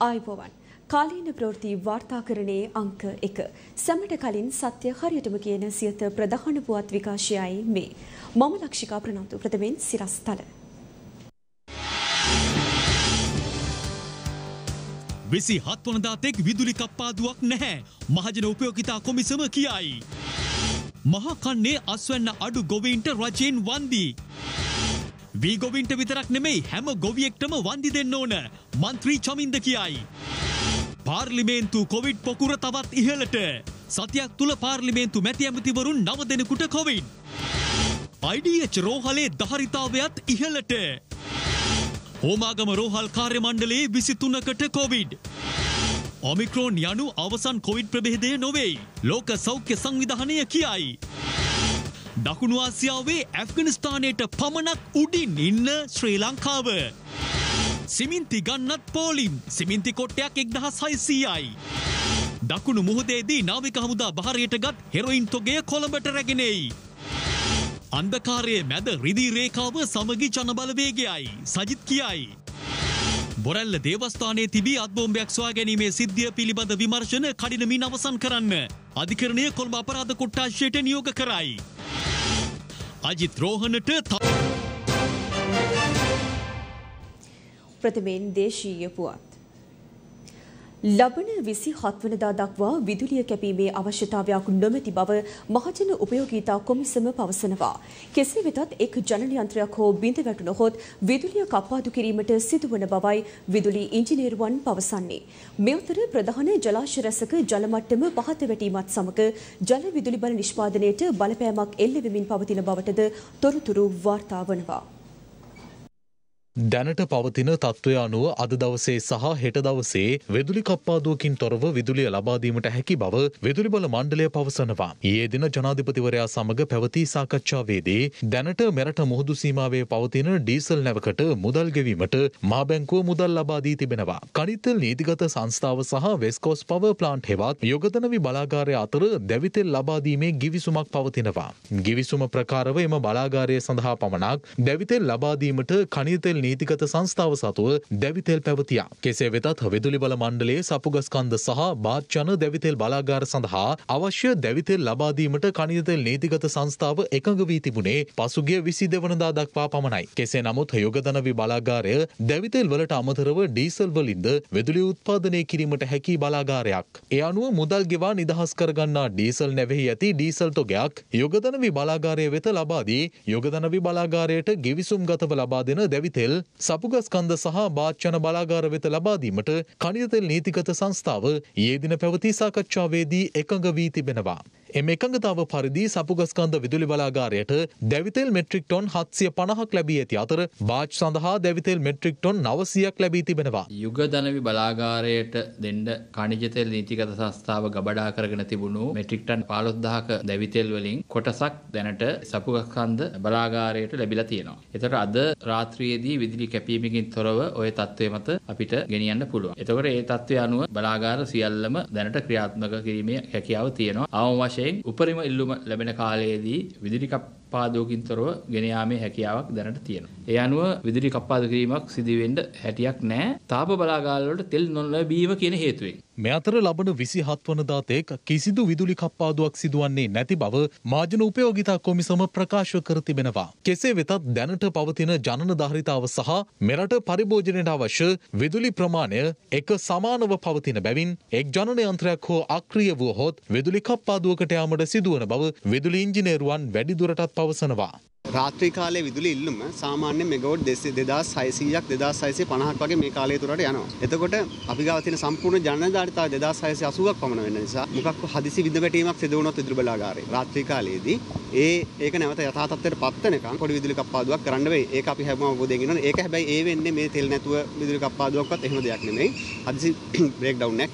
ආයුබෝවන් කාලීන ප්‍රවෘත්ති වාර්තාකරණයේ අංක 1 සැමට කලින් සත්‍ය හරියටම කියන සියත ප්‍රධාන පුවත් විකාශයයි මේ මම ලක්ෂිකා ප්‍රනාන්දු ප්‍රථමයෙන් සිරස්තල 27 වනදා තෙක් විදුලි කප්පාදුවක් නැහැ මහජන උපයෝගිතා කොමිසම කියයි මහා කන්නේ අස්වැන්න අඩු ගොවීන්ට රජයෙන් වන්දි වී ගොවීන්ට විතරක් නෙමෙයි හැම ගොවියෙක්ටම වන්දි දෙන්න ඕන මන්ත්‍රී චමින්ද කියයි පාර්ලිමේන්තු කොවිඩ් පොකුර තවත් ඉහළට සතියක් තුල පාර්ලිමේන්තු මැති ඇමතිවරුන් 9 දෙනෙකුට කොවිඩ් IDH රෝහලේ ධාරිතාවයත් ඉහළට හෝමාගම රෝහල් කාර්ය මණ්ඩලයේ 23කට කොවිඩ් ඔමික්‍රෝන් යනු අවසන් කොවිඩ් ප්‍රභේදය නොවේ ලෝක සෞඛ්‍ය සංවිධානය කියයි දකුණු ආසියාවේ ඇෆ්ගනිස්තානයට පමණක් උඩින් ඉන්න ශ්‍රී ලංකාව සිමින්ති ගන්නත් පෝලිම් සිමින්ති කොට්ටයක් 1600යි දකුණු මුහුදේදී නාවික හමුදා බහරයට ගත් හෙරොයින් තොගය කොළඹට රැගෙන එයි අන්ධකාරයේ මැද රිදී රේඛාව සමගි ජනබලවේගයයි සජිත් කියයි බොරැල්ල දේවස්ථානයේ තිබී අත්බෝම්බයක් සොයා ගැනීමේ සිද්ධිය පිළිබඳ විමර්ශන කඩිනමින් අවසන් කරන්න අධිකරණය කොළඹ අපරාධ කොට්ටාශයට නියෝග කරයි අජිත් රෝහණට ප්‍රථමයෙන් දේශීය පුවත් ලබන 27 වනදා දක්වා විදුලිය කැපීමේ අවශ්‍යතාවයක් නොමැති බව මහජන උපයෝගීතා කොමිසම පවසනවා. කෙසේ වෙතත් එක් ජනන යන්ත්‍රයක් හෝ බිඳ වැටුණහොත් විදුලිය කප්පාදු කිරීමට සිදුවන බවයි විදුලි ඉංජිනේරුවන් පවසන්නේ. මේ අතර ප්‍රධාන ජලාශ රැසක ජල මට්ටම පහත වැටීමත් සමග ජල විදුලි බල නිෂ්පාදනයට බලපෑමක් එල්ල වෙමින් පවතින බවටද තොරතුරු වාර්තා වනවා. දැනට පවතින තත්ත්වය අනුව අද දවසේ සහ හෙට දවසේ විදුලි කප්පාදුවකින් තොරව විදුලිය ලබා දීමට හැකි බව විදුලි බල මණ්ඩලය පවසනවා. ඊයේ දින ජනාධිපතිවරයා සමග පැවති සාකච්ඡාවේදී දැනට මෙරට මුහුදු සීමාවේ පවතින ඩීසල් නැවකට මුදල් ගෙවීමට මහා බැංකුව මුදල් ලබා දී තිබෙනවා. කනිතෙල් නීතිගත සංස්ථාව සහ වෙස්කෝස් පවර් ප්ලාන්ට් හෙවත් යොගදනවි බලාගාරය අතර දැවිතෙල් ලබා දීමේ ගිවිසුමක් පවතිනවා. ගිවිසුම ප්‍රකාරව එම බලාගාරය සඳහා පමණක් දැවිතෙල් ලබා දීමට කනිතෙල් නීතිගත සංස්ථාව සතුව දැවිතෙල් පැවතියා. කෙසේ වෙතත් විදුලි බල මණ්ඩලයේ සපුගස්කන්ධ සහ බාච්චන දැවිතෙල් බලාගාර සඳහා අවශ්‍ය දැවිතෙල් ලබා දීමට කනිතෙල් නීතිගත සංස්ථාව එකඟ වී තිබුණේ පසුගිය 22 වනදා දක්වා පමණයි. කෙසේ නමුත් යොගදනවි බලාගාරය දැවිතෙල් වලට අමතරව ඩීසල් වලින්ද විදුලිය උත්පාදනය කිරීමට හැකි බලාගාරයක්. ඒ අනුව මුදල් ගෙවා නිදහස් කරගන්නා ඩීසල් නැවෙහි ඇති ඩීසල් තොගයක් යොගදනවි බලාගාරය වෙත ලබා දී යොගදනවි බලාගාරයට ගිවිසුම්ගතව ලබා දෙන දැවිතෙල් සපුගස්කන්ධ සහ බාච්චන බලාගාර වෙත ලබා දීමට කනිතෙල් නීතිගත සංස්ථාව ඊයේ දින පැවති සාකච්ඡාවේදී එකඟ වී තිබෙනවා. එම එකඟතාව පරිදි සපුගස්කන්ධ විදුලි බලාගාරයට දැවිතෙල් මෙට්‍රික් ටොන් 750ක් ලැබී ඇති අතර බාච් සඳහා දැවිතෙල් මෙට්‍රික් ටොන් 900ක් ලැබී තිබෙනවා. යුගදනවි බලාගාරයට දෙන්න ඛනිජ තෙල් නීතිගත සංස්ථාව ගබඩා කරගෙන තිබුණු මෙට්‍රික් ටන් 15000ක දැවිතෙල් වලින් කොටසක් දැනට සපුගස්කන්ධ බලාගාරයට ලැබිලා තියෙනවා. ඒතර අද රාත්‍රියේදී විදුලි කැපීමකින් තොරව ওই තත්ත්වය මත අපිට ගෙනියන්න පුළුවන්. ඒතකොට ඒ තත්ත්වය අනුව බලාගාර සියල්ලම දැනට ක්‍රියාත්මක කිරීමේ හැකියාව තියෙනවා. අවම වශයෙන් උපරිම ඉල්ලුම ලැබෙන කාලයේදී විදුලි කප්පාදුවකින් තොරව ගෙන යාමේ හැකියාවක් දැනට තියෙනවා. ඒ අනුව විදුලි කප්පාදු කිරීමක් සිදු වෙන්න හැටියක් නැහැ. තාප බලාගාර වලට තෙල් නොලැබීම කියන හේතුවෙන්. මේ අතර ලබන 27 වනදා තෙක් කිසිදු විදුලි කප්පාදුවක් සිදුවන්නේ නැති බව මහජන උපයෝගිතා කොමිසම ප්‍රකාශ කර තිබෙනවා. කෙසේ වෙතත් දැනට පවතින ජනන ධාරිතාව සහ මෙරට පරිභෝජනයට අවශ්‍ය විදුලි ප්‍රමාණය එක සමානව පවතින බැවින් එක් ජනන යන්ත්‍රයක් හෝ අක්‍රිය වුවහොත් විදුලි කප්පාදුවකට යාමට සිදුවන බව විදුලි ඉංජිනේරුවන් වැඩිදුරටත් පවසනවා. රාත්‍රී කාලයේ විදුලි ඉල්ලුම සාමාන්‍ය මෙගාවොට් 2600ක් 2650ක් වගේ මේ කාලය තුරට යනවා. එතකොට අපි ගාව තියෙන සම්පූර්ණ ජනන ධාරිතාව 2680ක් පමණ වෙන නිසා මොකක් හදිසි විදුලි වැටීමක් සිදු වුණොත් විදුලි බලාගාරේ රාත්‍රී කාලයේදී ඒක නැවත යථා තත්ත්වයට පත් වෙනකන් පොඩි විදුලි කප්පාදුවක් කරන්න වෙයි. ඒක අපි හැමෝම අවබෝධයෙන් ඉන්නවනේ. ඒක හැබැයි ඒ වෙන්නේ මේ තෙල් නැතුව විදුලි කප්පාදුවක්වත් එහෙම දෙයක් නෙමෙයි. හදිසි බ්‍රේක් ඩවුන් එකක් හින්දා.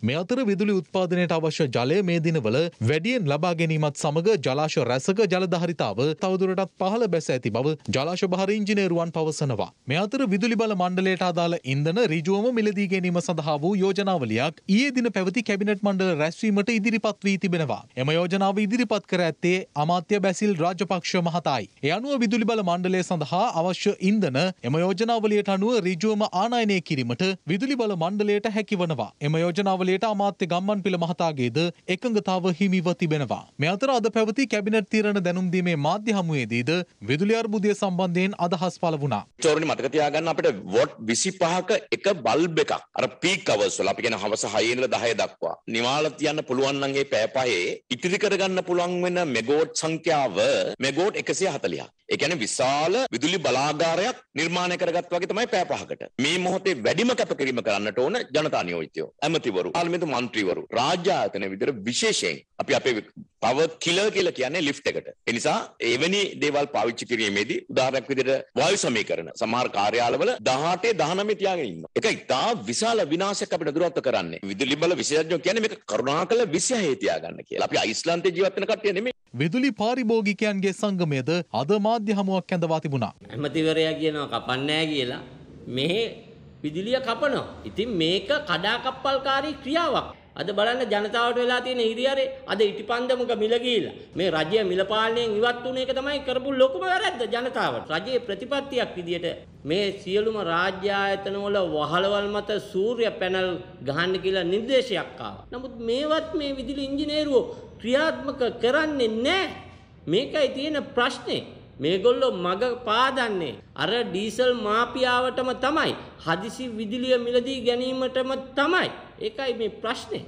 මේ අතර විදුලි උත්පාදනයට අවශ්‍ය ජලය මේ දිනවල වැඩියෙන් ලබා ගැනීමත් සමග ජලාශ රැසක ජලධාරිතාව තවදුරටත් පහළ බැස ඇති බව ජලාශ භාර ඉංජිනේරුවන් පවසනවා. මේ අතර විදුලි බල මණ්ඩලයට අදාළ ඉන්ධන ඍජුවම මිලදී ගැනීම සඳහා වූ යෝජනාවලියක් ඊයේ දින පැවති කැබිනට් මණ්ඩල රැස්වීමට ඉදිරිපත් වී තිබෙනවා. එම යෝජනාව ඉදිරිපත් කර ඇත්තේ අමාත්‍ය බැසිල් රාජපක්ෂ මහතායි. ඒ අනුව විදුලි බල මණ්ඩලය සඳහා අවශ්‍ය ඉන්ධන එම යෝජනාවලියට අනුව ඍජුවම ආනයනය කිරීමට විදුලි බල මණ්ඩලයට හැකිවනවා. එම යෝජනාවලියට අමාත්‍ය ගම්මන්පිල මහතාගේද එකඟතාව හිමිව තිබෙනවා. මේ අතර අද පැවති කැබිනට් තීරණ දැනුම් දීමේ මාධ්‍ය හමුවේදීද විදුලි අර්බුදය සම්බන්ධයෙන් අදහස් පළ වුණා. චෝරණි මතක තියාගන්න අපිට වොට් 25ක එක බල්බ් එකක් අර පීක් අවර්ස් වල අපි කියන හවස 6 ඉඳලා 10 දක්වා නිවාලා තියන්න පුළුවන් නම් ඒ පැය පහේ ඉතිරි කරගන්න පුළුවන් වෙන මෙගාවොට් සංඛ්‍යාව මෙගාවොට් 140ක්. ඒ කියන්නේ විශාල විදුලි බලාගාරයක් නිර්මාණය කරගත්තා වගේ තමයි පැය පහකට. මේ මොහොතේ වැඩිම කැපකිරීම කරන්නට ඕන ජනතා නියෝජිතයෝ, ඇමතිවරු, පාර්ලිමේන්තු මන්ත්‍රීවරු, රාජ්‍ය ආයතන විතර විශේෂයෙන් අපි අපේ පවර් කිලර් කියලා කියන්නේ ලිෆ්ට් එකට. ඒ නිසා එවැනි දේවල් පාවිච්චි කිරීමේදී උදාහරණයක් විදිහට වායු සමීකරණ සමහර කාර්යාලවල 18 19 තියාගෙන ඉන්නවා. ඒක ඉතා විශාල විනාශයක් අපිට දුරත්ව කරන්නේ. විදුලි බල විශේෂඥයෝ කියන්නේ මේක කරුණාකර 26 තියාගන්න කියලා. අපි අයිස්ලන්තේ ජීවත් වෙන කට්ටිය නෙමෙයි. විදුලි පාරිභෝගිකයන්ගේ සංගමයද අද මාධ්‍ය හමුවක් ඇඳවා තිබුණා. ඇමතිවරයා කියනවා කපන්නේ කියලා. මේ විදුලිය කපනවා. ඉතින් මේක කඩාකප්පල්කාරී ක්‍රියාවක්. අද බලන්න ජනතාවට වෙලා තියෙන හිරියරේ අද ඉටිපන්දමක මිල ගිහිලා මේ රජය මිල පාලනයෙන් ඉවත් වුණ එක තමයි කරපු ලොකුම වැරද්ද ජනතාවට. රජයේ ප්‍රතිපත්තියක් විදියට මේ සියලුම රාජ්‍ය ආයතන වල වහලවල් මත සූර්ය පැනල් ගහන්න කියලා නිර්දේශයක් ආවා. නමුත් මේවත් මේ විදුලි ඉංජිනේරුවෝ ක්‍රියාත්මක කරන්නේ නැහැ. මේකයි තියෙන ප්‍රශ්නේ. මේගොල්ලෝ මග පාදන්නේ අර ඩීසල් මාපියාවටම තමයි. හදිසි විදුලිය මිලදී ගැනීමටම තමයි. ඒකයි මේ ප්‍රශ්නේ.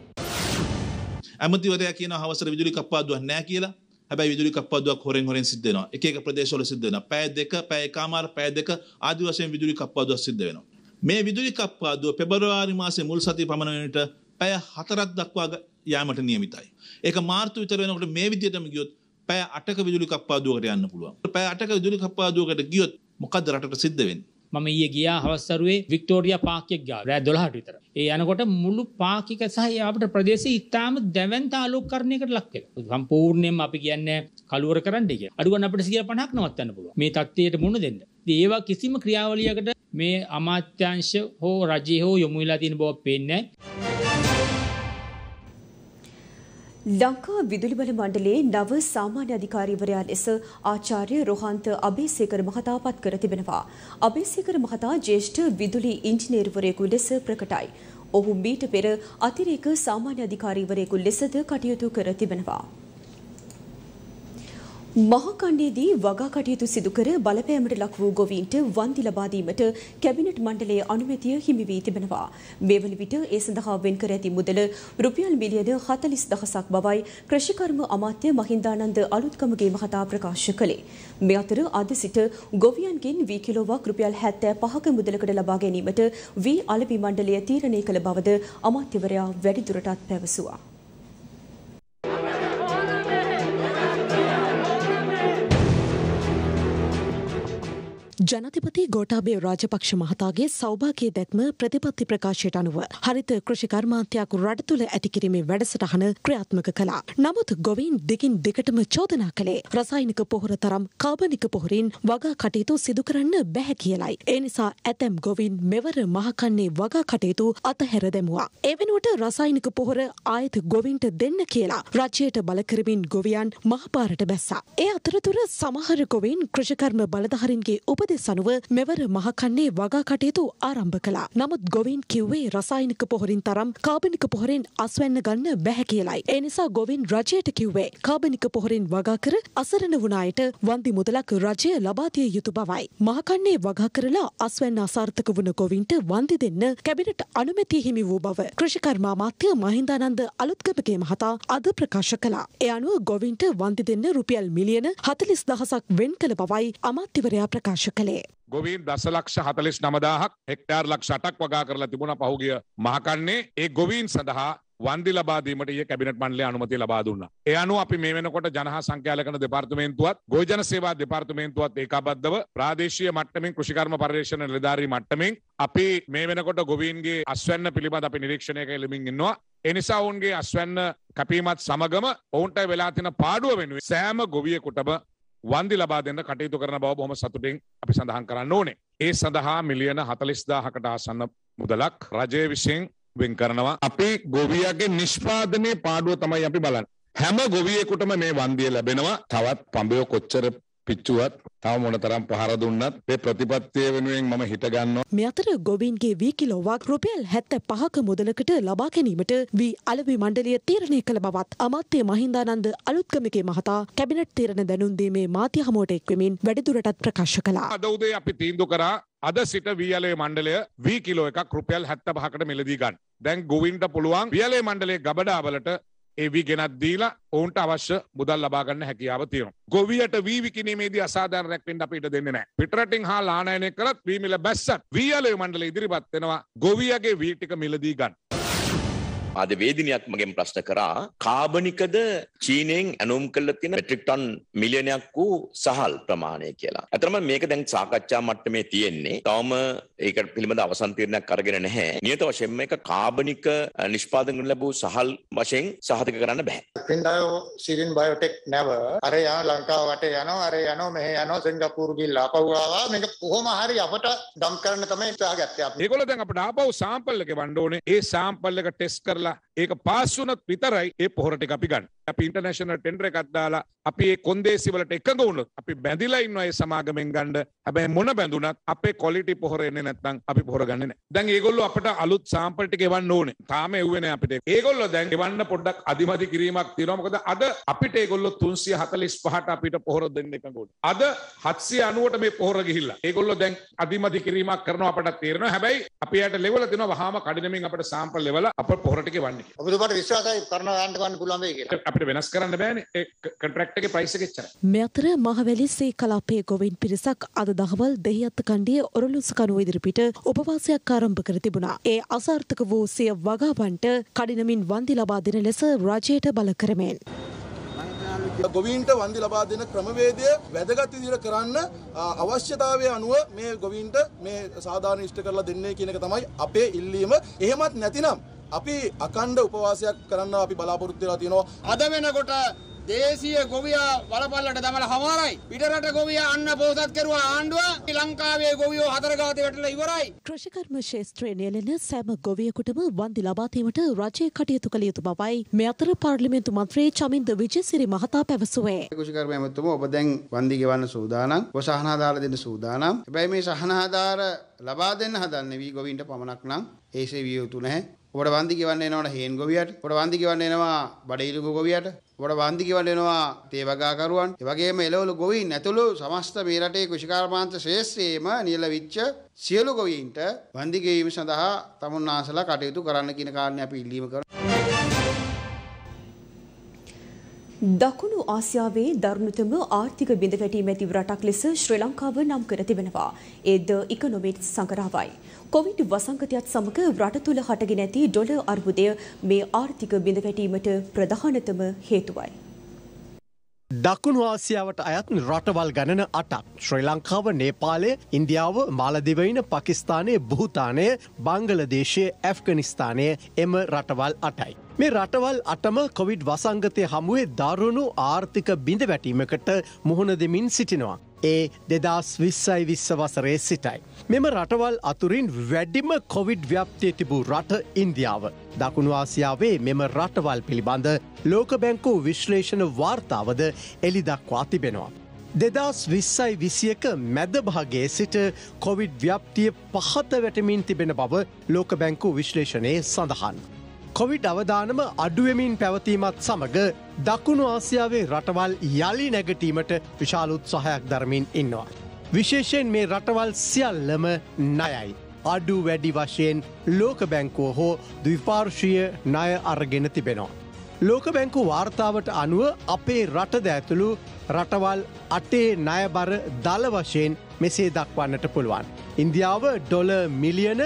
ඇමතිවරයා කියනවා හවසට විදුලි කප්පාදුවක් නැහැ කියලා. හැබැයි විදුලි කප්පාදුවක් හොරෙන් සිද්ධ වෙනවා. එක එක ප්‍රදේශවල සිද්ධ වෙනවා. පැය දෙක, පැය එකමාර, පැය දෙක ආදි වශයෙන් විදුලි කප්පාදුවක් සිද්ධ වෙනවා. මේ විදුලි කප්පාදුව පෙබරවාරි මාසයේ මුල් සතිය පමණ වෙනට පැය 4ක් දක්වා යාමට නියමිතයි. ඒක මාර්තු විතර වෙනකොට මේ විදිහටම ගියොත් පැය 8ක විදුලි කප්පාදුවකට යන්න පුළුවන්. පැය 8ක විදුලි කප්පාදුවකට ගියොත් මොකද්ද රටට සිද්ධ වෙන්නේ? මම ඊයේ ගියා හවස්වරුවේ වික්ටෝරියා පාර්ක් එක ගාව. රෑ 12ට විතර. ඒ යනකොට මුළු පාර්ක් එක සහ අපේ ප්‍රදේශය ඉතාම දැවැන්ත ආලෝකකරණයකට ලක් වෙනවා. සම්පූර්ණයෙන්ම අපි කියන්නේ කලවර කරන්න කියලා. අඩුවන්න අපිට 50ක් නවත්තන්න පුළුවන්. මේ තත්ත්වයට මුහුණ දෙන්න. ඉතින් ඒවා කිසිම ක්‍රියාවලියකට මේ අමාත්‍යාංශ හෝ රජය හෝ යොමු වෙලා තියෙන බව පේන්නේ නැහැ. ලංකා විදුලි බල මණ්ඩලයේ නව සාමාන්‍ය අධිකාරීවරයා ලෙස ආචාර්ය රොහන්ත අබේසේකර මහතා පත් කර තිබෙනවා. අබේසේකර මහතා ජ්‍යෙෂ්ඨ විදුලි ඉංජිනේරුවරයෙකු ලෙස ප්‍රකටයි. ඔහු මීට පෙර අතිරේක සාමාන්‍ය අධිකාරීවරයෙකු ලෙසද කටයුතු කර තිබෙනවා. මහකණ්ඩේදී වගා කටයුතු සිදු කර බලපෑමට ලක් වූ ගොවීන්ට වන්දි ලබා දීමට කැබිනට් මණ්ඩලයේ අනුමැතිය හිමි වී තිබෙනවා. මේ වන විට ඒ සඳහා වෙන් කර ඇති මුදල රුපියල් මිලියන 40,000ක් බවයි කෘෂිකර්ම අමාත්‍ය මහින්දානන්ද අලුත්ගමගේ මහතා ප්‍රකාශ කළේ. මේ අතර අද සිට ගොවියන්ගෙන් වී කිලෝවක් රුපියල් 75ක මුදලකට ලබා ගැනීමට වී අලෙවි මණ්ඩලය තීරණය කළ බවද අමාත්‍යවරයා වැඩිදුරටත් පැවසුවා. ජනාධිපති ගෝඨාභය රාජපක්ෂ මහතාගේ සෞභාග්‍ය දැක්ම ප්‍රතිපත්ති ප්‍රකාශයට අනුව හරිත කෘෂි කර්මාන්තයක් රට තුළ ඇති කිරීමේ වැඩසටහන ක්‍රියාත්මක කළා. නමුත් ගොවීන් දිගින් දිගටම චෝදනා කළේ රසායනික පොහොර තරම් කාබනික පොහොරින් වගා කටයුතු සිදු කරන්න බැහැ කියලයි. ඒ නිසා ඇතැම් ගොවීන් මෙවර මහකන්නේ වගා කටයුතු අතහැර දැමුවා. ඒ වෙනුවට රසායනික පොහොර ආයත ගොවීන්ට දෙන්න කියලා රජයට බල කරමින් ගොවියන් මහපාරට බැස්සා. ඒ අතරතුර සමහර ගොවීන් කෘෂිකර්ම බලධාරීන්ගේ උපදෙස් අනුව මෙවර මහකන්නේ වගා කටයුතු ආරම්භ කළා. නමුත් ගොවීන් කිව්වේ රසායනික පොහොරින් තරම් කාබනික පොහොරින් අස්වැන්න ගන්න බැහැ කියලයි. ඒ නිසා ගොවීන් රජයට කිව්වේ කාබනික පොහොරින් වගා කර අසරණ වුණ අයට වන්දි මුදලක් රජය ලබා දිය යුතු බවයි. මහකන්නේ වගා කරලා අස්වැන්න අසාර්ථක වුණ ගොවීන්ට වන්දි දෙන්න කැබිනට් අනුමැතිය හිමි වූ බව කෘෂිකර්ම අමාත්‍ය මහින්දානන්ද අලුත්ගමගේ මහතා අද ප්‍රකාශ කළා. ඒ අනුව ගොවීන්ට වන්දි දෙන්න රුපියල් මිලියන 40,000ක් වෙන් කළ බවයි අමාත්‍යවරයා ප්‍රකාශ කළේ. ගොවීන් 10,49,000ක් හෙක්ටාර් ලක්ෂ 8ක් වගා කරලා තිබුණා පහුගිය මහකන්නේ. ඒ ගොවීන් සඳහා වන්දි ලබා දීමට ඊයේ කැබිනට් මණ්ඩලය අනුමැතිය ලබා දුන්නා. ඒ අනුව අපි මේ වෙනකොට ජනහා සංඛ්‍යාලකන දෙපාර්තමේන්තුවත් ගොවිජන සේවා දෙපාර්තමේන්තුවත් ඒකාබද්ධව ප්‍රාදේශීය මට්ටමින් කෘෂිකර්ම පර්යේෂණ නිලධාරී මට්ටමින් අපි මේ වෙනකොට ගොවීන්ගේ අස්වැන්න පිළිබඳ අපි නිරීක්ෂණය කරමින් ඉන්නවා. ඒ නිසා ඔවුන්ගේ අස්වැන්න කැපීමත් සමගම ඔවුන්ට වෙලා තියෙන පාඩුව වෙනුවෙන් සෑම ගොවියෙකුටම වන්දි ලබා දෙන්න කටයුතු කරන බව බොහොම සතුටින් අපි සඳහන් කරන්න ඕනේ. ඒ සඳහා මිලියන 40000කට ආසන්න මුදලක් රජය විසින් වෙන් කරනවා. අපි ගොවියගේ නිෂ්පාදනයේ පාඩුව තමයි අපි බලන්නේ. හැම ගොවියෙකුටම මේ වන්දිය ලැබෙනවා. තවත් පඹයෝ කොච්චර පිච්චුවත් තව මොනතරම් පහර දුන්නත් මේ ප්‍රතිපත්තිය වෙනුවෙන් මම හිත ගන්නවා. මේ අතර ගොවීන්ගේ වී කිලෝවක් රුපියල් 75ක මුදලකට ලබා ගැනීමට වී අලෙවි මණ්ඩලය තීරණය කළ බවත් අමාත්‍ය මහින්දානන්ද අලුත්ගමගේ මහතා කැබිනට් තීරණ දැනුම් දීමේ මාධ්‍ය හමුවට එක්වෙමින් වැඩිදුරටත් ප්‍රකාශ කළා. අද උදේ අපි තීන්දුව කරා අද සිට වී අලෙවි මණ්ඩලය වී කිලෝ එකක් රුපියල් 75කට මිලදී ගන්න. දැන් ගොවීන්ට පුළුවන් වී අලෙවි මණ්ඩලයේ ගබඩාවලට ඒ වී ගෙනත් දීලා ඔවුන්ට අවශ්‍ය මුදල් ලබා ගන්න හැකියාව තියෙනවා. ගොවියට වී විකිණීමේදී අසාධාරණයක් වෙන්න අපි ඉඩ දෙන්නේ නැහැ. පිටරටින් හා ලානයනය කරත් වී මිල බැස්සත් වී අලෙවි මණ්ඩලය ඉදිරිපත් වෙනවා ගොවියගේ වී ටික මිලදී ගන්න. අද වේදිනියක් මගෙන් ප්‍රශ්න කරා කාබනිකද චීනයෙන් ඇනුම් කරලා තියෙන මෙට්‍රික් ටන් මිලියනයක් වූ සහල් ප්‍රමාණය කියලා. අතරම මේක දැන් සාකච්ඡා මට්ටමේ තියෙන්නේ. තවම ඒක පිළිබඳ අවසන් තීරණයක් අරගෙන නැහැ. නියත වශයෙන්ම මේක කාබනික නිෂ්පාදනය ලැබූ සහල් වශයෙන් සහතික කරන්න බෑ. Pindao Syrian Biotech never අරයා ලංකාව වටේ යනවා අරේ යනවා මෙහෙ යනවා සිංගප්පූරු ගිහලා ආපහු ආවා මේක කොහොම හරි අපට ඩම්ප් කරන්න තමයි උත්සාහ ගත්තේ අපි. ඒගොල්ලෝ දැන් අපිට ආපහු සාම්පල් එක වන්න ඕනේ. ඒ සාම්පල් එක ටෙස්ට් කරලා ඒක පාස් වුණොත් විතරයි ඒ පොහොර ටික අපි ගන්න. අපි ඉන්ටර්නැෂනල් ටෙන්ඩර් එකක් දාලා අපි ඒ කොන්දේසි වලට එකඟ වුණොත් අපි බැඳිලා ඉන්නවා ඒ සමාගමෙන් ගන්න. හැබැයි මොන බැඳුනත් අපේ ක්වොලිටි පොහොර එන්නේ නැත්නම් අපි පොහොර ගන්නෙ නැහැ. දැන් ඒගොල්ලෝ අපිට අලුත් සාම්පල් ටික එවන්න ඕනේ. තාම එව්වේ නැහැ අපිට. ඒගොල්ලෝ දැන් එවන්න පොඩ්ඩක් අදිමදි කිරීමක් තියෙනවා. මොකද අද අපිට ඒගොල්ලෝ 345ට අපිට පොහොර දෙන්න එකඟ වුණා. අද 790ට මේ පොහොර ගිහිල්ලා. ඒගොල්ලෝ දැන් අදිමදි කිරීමක් කරනවා අපට තේරෙනවා. හැබැයි අපි යට ලෙවල දෙනවා වහාම කඩිනමින් අපිට සාම්පල් ලෙවල අපේ පොහොර ටික වන්නේ. ඔබතුමාට විශ්වාසයි කරන ගන්න ගන්න පුළුවන් වෙයි කියලා. අපිට වෙනස් කරන්න බෑනේ. ඒ කොන්ට්‍රැක්ට් එකේ ප්‍රයිස් එක එච්චරයි. මේ අතර මහවැලි සේ කලාපයේ ගොවීන් පිරිසක් අද දහවල් දෙහිඅත්ත කණ්ඩිය ඔරලොස්ස කනුව ඉදිරිපිට උපවාසයක් ආරම්භ කර තිබුණා. ඒ අසාර්ථක වූ සිය වගාවන්ට කඩිනමින් වන්දි ලබා දෙන ලෙස රජයට බල කරමින් ගොවීන්ට වන්දි ලබා දෙන ක්‍රමවේදය වැදගත් විදිහට කරන්න අවශ්‍යතාවය අනුව මේ ගොවීන්ට මේ සාධාරණ ඉෂ්ට කරලා දෙන්නේ කියන එක තමයි අපේ ඉල්ලීම. එහෙමත් නැතිනම් අපි අකණ්ඩ උපවාසයක් කරන්න අපි බලාපොරොත්තු වෙලා තියෙනවා. අද වෙනකොට දේශීය ගොවියා වලපල්ලට දමලා හමාරයි. පිටරට ගොවියා අන්න පොහොසත් කරුවා ආණ්ඩුව. ශ්‍රී ගොවියෝ හතර ගාතේ වැටලා ඉවරයි. කෘෂිකර්ම ක්ෂේත්‍රයේ නියැලෙන සෑම ගොවියෙකුටම වන්දි ලබා දීමට රජය කටයුතු කළ යුතු බවයි මේ අතර පාර්ලිමේන්තු මන්ත්‍රී චමින්ද විජේසිරි මහතා පැවසුවේ. කෘෂිකර්ම ඇමතුම ඔබ දැන් වන්දි ගෙවන්න සූදානම්. ඔබ සහනාධාර දෙන්න සූදානම්. හැබැයි මේ සහනාධාර ලබා දෙන්න හදන්නේ වී ගොවීන්ට පමණක් නම් ඒසේ විය යුතු නැහැ. ඔබට වන්දි ගෙවන්න එනවනේ හේන් ගොවියට. ඔබට වන්දි ගෙවන්න එනවා බඩේලු ගොවියට. ඔබට වන්දි ගෙවන්න එනවා තේවගාකරුවන්. ඒ වගේම එළවලු ගොවීන් ඇතුළු සමස්ත මේ රටේ කෘෂිකාර්මාන්ත ශ්‍රේෂ්ඨයේම නියැලවිච්ච සියලු ගොවීන්ට වන්දි ගෙවීම සඳහා තමුන්නාසලා කටයුතු කරන්න කියන කාරණේ අපි ඉල්ලීම කරනවා. දකුණු ආසියාවේ දරුණුතම ආර්ථික බිඳවැටීම ඇති රටක් ලෙස ශ්‍රී ලංකාව නම් කර තිබෙනවා. ඒ ද ඉකොනොමික්ස් සංග්‍රහවයි. කොවිඩ් වසංගතයත් සමග රට තුළ හටගෙන ඇති ඩොලර් අර්බුදය මේ ආර්ථික බිඳවැටීමට ප්‍රධානතම හේතුවයි. දකුණු ආසියාවට අයත් රටවල් ගණන 8ක් ශ්‍රී ලංකාව, නේපාලය, ඉන්දියාව, මාලදිවයින, පාකිස්තානය, භූතානය, බංගලදේශය, ඇෆ්ගනිස්තානය එම රටවල් 8යි. මේ රටවල් 8ම කොවිඩ් වසංගතය හමුවේ දරුණු ආර්ථික බිඳවැටීමකට මුහුණ දෙමින් සිටිනවා. ඒ 2020 වසරේ සිටයි. මෙම රටවල් අතුරින් වැඩිම කොවිඩ් ව්‍යාප්තිය තිබූ රට ඉන්දියාව. දකුණු ආසියාවේ මෙම රටවල් පිළිබඳ ලෝක බැංකුව විශ්ලේෂණ වාර්තාවද එළි දක්වා තිබෙනවා. 2020-21 මැද භාගයේ සිට කොවිඩ් ව්‍යාප්තිය පහත වැටමින් තිබෙන බව ලෝක බැංකුව විශ්ලේෂණයේ සඳහන්. කොවිඩ් අවදානම අඩුවමින් පැවතීමත් සමග දකුණු ආසියාවේ රටවල් යළි නැගටීමට විශාල උත්සාහයක් දරමින් ඉන්නවා. විශේෂයෙන් මේ රටවල් සියල්ලම ණයයි. අඩු වැඩි වශයෙන් ලෝක බැංකුව හෝ ද්විපාර්ශ්වීය ණය අරගෙන තිබෙනවා. ලෝක බැංකුව වාර්තාවට අනුව අපේ රටද ඇතුළු රටවල් 8 ණයබර දල වශයෙන් මෙසේ දක්වන්නට පුළුවන්. ඉන්දියාව ඩොලර් මිලියන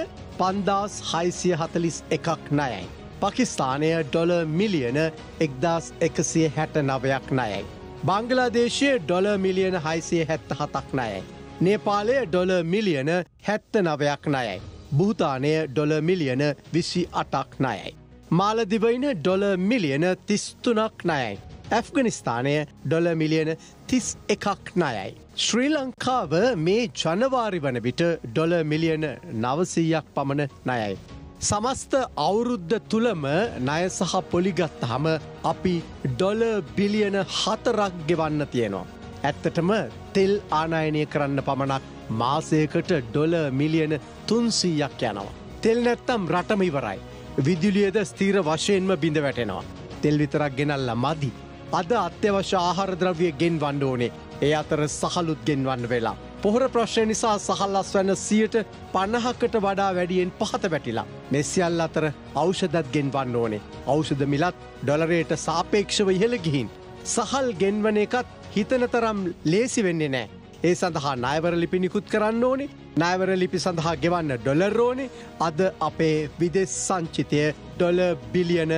5641ක් ණයයි. පාකිස්තානය ඩොලර් මිලියන 1169ක් ණයයි. බංගලාදේශය ඩොලර් මිලියන 677ක් ණයයි. නේපාලය ඩොලර් මිලියන 79ක් ණයයි. භූතානය ඩොලර් මිලියන 28ක් ණයයි. මාලදිවයින ඩොලර් මිලියන 33ක් ණයයි. ඇෆ්ගනිස්තානය ඩොලර් මිලියන 31ක් ණයයි. ශ්‍රී ලංකාව මේ ජනවාරි වන විට ඩොලර් මිලියන 900ක් පමණ ණයයි. සමස්ත අවුරුද්ද තුළම ණය සහ පොලි ගත්තහම අපි ඩොලර් බිලියන 4ක් ගෙවන්න තියෙනවා. ඇත්තටම තෙල් ආනයනය කරන්න පමණක් මාසයකට ඩොලර් මිලියන 300ක් යනවා. තෙල් නැත්තම් රටම ඉවරයි. විදුලියද ස්ථීර වශයෙන්ම බිඳ වැටෙනවා. තෙල් විතරක් ගෙනල්ලා මදි. අද අත්‍යවශ්‍ය ආහාර ද්‍රව්‍ය ගෙන්වන්න ඕනේ. ඒ අතර සහලුත් ගෙන්වන්න වෙලා. පොහොර ප්‍රශ්නය නිසා සහල් අස්වැන්න 50%කට වඩා වැඩියෙන් පහත වැටිලා. මේ සියල්ල අතර ඖෂධත් ගෙන්වන්න ඕනේ. ඖෂධ මිලත් ඩොලරයට සාපේක්ෂව ඉහළ ගිහින් සහල් ගෙන්වන එකත් හිතන තරම් ලේසි වෙන්නේ නැහැ. ඒ සඳහා ණයවර ලිපි නිකුත් කරන්න ඕනේ. ණයවර ලිපි සඳහා ගෙවන්න ඩොලර් ඕනේ. අද අපේ විදේශ සංචිතය ඩොලර් බිලියන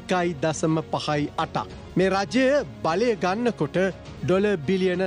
1.58ක්. මේ රජය බලය ගන්නකොට ඩොලර් බිලියන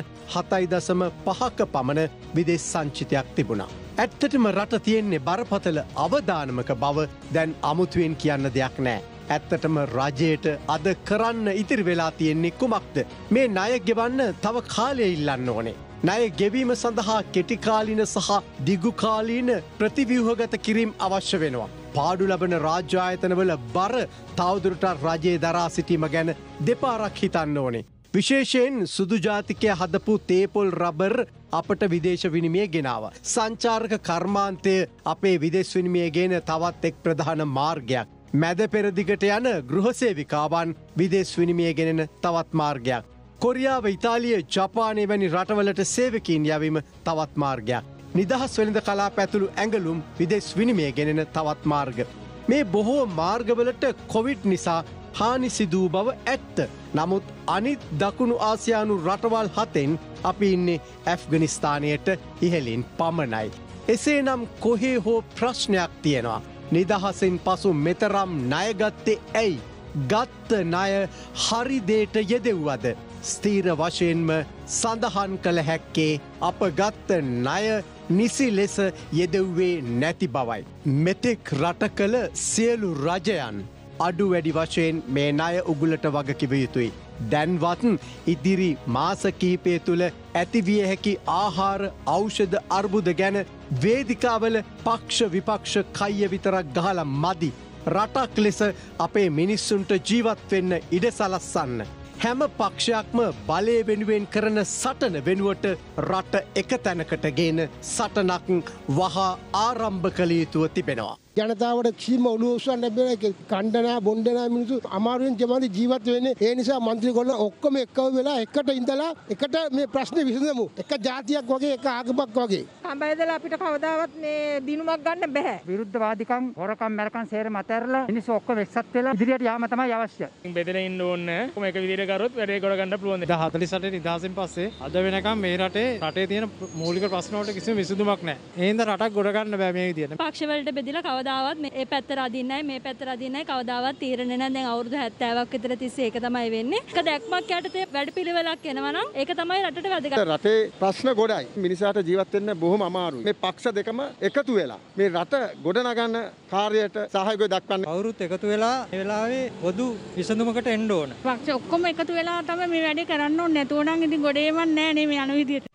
7.5ක පමණ විදේශ සංචිතයක් තිබුණා. ඇත්තටම රට තියෙන්නේ බරපතල අවදානමක බව දැන් අමුතුවෙන් කියන්න දෙයක් නෑ. ඇත්තටම රජයට අද කරන්න ඉතිරි වෙලා තියෙන්නේ කුමක්ද? මේ ණය ගෙවන්න තව කාලය ඉල්ලන්න ඕනේ. ණය ගෙවීම සඳහා කෙටිකාලීන සහ දිගුකාලීන ප්‍රතිව්‍යුහගත කිරීම් අවශ්‍ය වෙනවා. පාඩු ලබන රාජ්‍ය ආයතනවල බර තවදුරටත් රජයේ දරා සිටීම ගැන දෙපාරක් හිතන්න ඕනේ. විශේෂයෙන් සුදු ජාතිකය හදපු තේපොල් රබර් අපට විදේශ විනිමය ගෙනාව. සංචාරක කර්මාන්තය අපේ විදේශ විනිමය ගෙන තවත් එක් ප්‍රධාන මාර්ගයක්. මැද පෙරදිගට යන ගෘහසේවිකාවන් විදේශ විනිමය ගෙනෙන තවත් මාර්ගයක්. කොරියාව ඉතාලිය ජපානය වැනි රටවලට සේවකීන් යවීම තවත් මාර්ගයක්. නිදහස් වෙළඳ කලාප ඇතුළු ඇඟලුම් විදේශ විනිමය ගෙනෙන තවත් මාර්ග. මේ බොහෝ මාර්ගවලට කොවිඩ් නිසා හානි සිදූ බව ඇත්ත. නමුත් අනිත් දකුණු ආසියානු රටවල් 7න් අපි ඉන්නේ ඇෆ්ගනිස්තානයට ඉහළින් පමණයි. එසේනම් කොහේ හෝ ප්‍රශ්නයක් තියෙනවා. නිදහසෙන් පසු මෙතරම් ණයගත්තේ ඇයි? ගත්ත ණය හරි දේට යෙදෙව්වද? ස්ථීර වශයෙන්ම සඳහන් කළ හැක්කේ අප ගත්ත ණය නිසි ලෙස යෙදෙව්වේ නැති බවයි. මෙතෙක් රට කළ සියලු රජයන් අඩු වැඩි වශයෙන් මේ ණය උගුලට වගකිව යුතුයි. දැන්වත් ඉදිරි මාස කිහිපය තුළ ඇතිවිය හැකි ආහාර ඖෂධ අර්බුද ගැන වේදිකාවල පක්ෂ විපක්ෂ කයිය විතරක් ගහලා මදි. රටක් ලෙස අපේ මිනිස්සුන්ට ජීවත් වෙන්න ඉඩ සලස්සන්න. හැම පක්ෂයක්ම බලය වෙනුවෙන් කරන සටන වෙනුවට රට එක තැනකට ගෙන සටනක් වහා ආරම්භ කළ යුතුව තිබෙනවා. ජනතාවට කිසිම ඔළුව උස්සන්න බැහැ. කණ්ඩනා බොණ්ඩනා මිනිස්සු අමාරුවෙන් ජීවත් වෙන්නේ. ඒ නිසා മന്ത്രിගොල්ලෝ ඔක්කොම එකව වෙලා එකට ඉඳලා එකට මේ ප්‍රශ්නේ විසඳමු. එක ජාතියක් වගේ එක ආගමක් වගේ. කඹයිදලා අපිට කවදාවත් මේ දිනුමක් ගන්න බෑ. විරුද්ධවාදිකම් හොරකම් මරකම් සේරම අතහැරලා මිනිස්සු ඔක්කොම එක්සත් වෙලා ඉදිරියට යාම තමයි අවශ්‍ය. බෙදෙන ඉන්න ඕනේ. කොහොම එක විදිහට කරොත් වැඩේ කර ගන්න පුළුවන්. 48 නිදහසෙන් පස්සේ අද වෙනකම් මේ රටේ තියෙන මූලික ප්‍රශ්න වලට කිසිම විසඳුමක් නැහැ. ඒ හින්දා රටක් ගොඩ ගන්න බෑ මේ විදිහට. පක්ෂ වලට බෙදලා කවදාවත් මේ පැත්තට අදින්නේ නැහැ මේ පැත්තට අදින්නේ නැහැ කවදාවත් තීරණය නැහැ. දැන් අවුරුදු 70ක් විතර තිස්සේ ඒක තමයි වෙන්නේ. එක දැක්මක් යටතේ වැඩපිළිවෙලක් එනවා නම් ඒක තමයි රටට වැදගත්. රටේ ප්‍රශ්න ගොඩයි. මිනිසාට ජීවත් වෙන්න බොහොම අමාරුයි. මේ පක්ෂ දෙකම එකතු වෙලා මේ රට ගොඩනගන්න කාර්යයට සහයෝගය දක්වන්න කවුරුත් එකතු වෙලා මේ වෙලාවේ පොදු විසඳුමකට එන්න ඕන. පක්ෂ ඔක්කොම එකතු වෙලා තමයි මේ වැඩේ කරන්න ඕනේ. නැතුව නම් ඉතින් ගොඩේම නැහැ නේ මේ යන විදියට.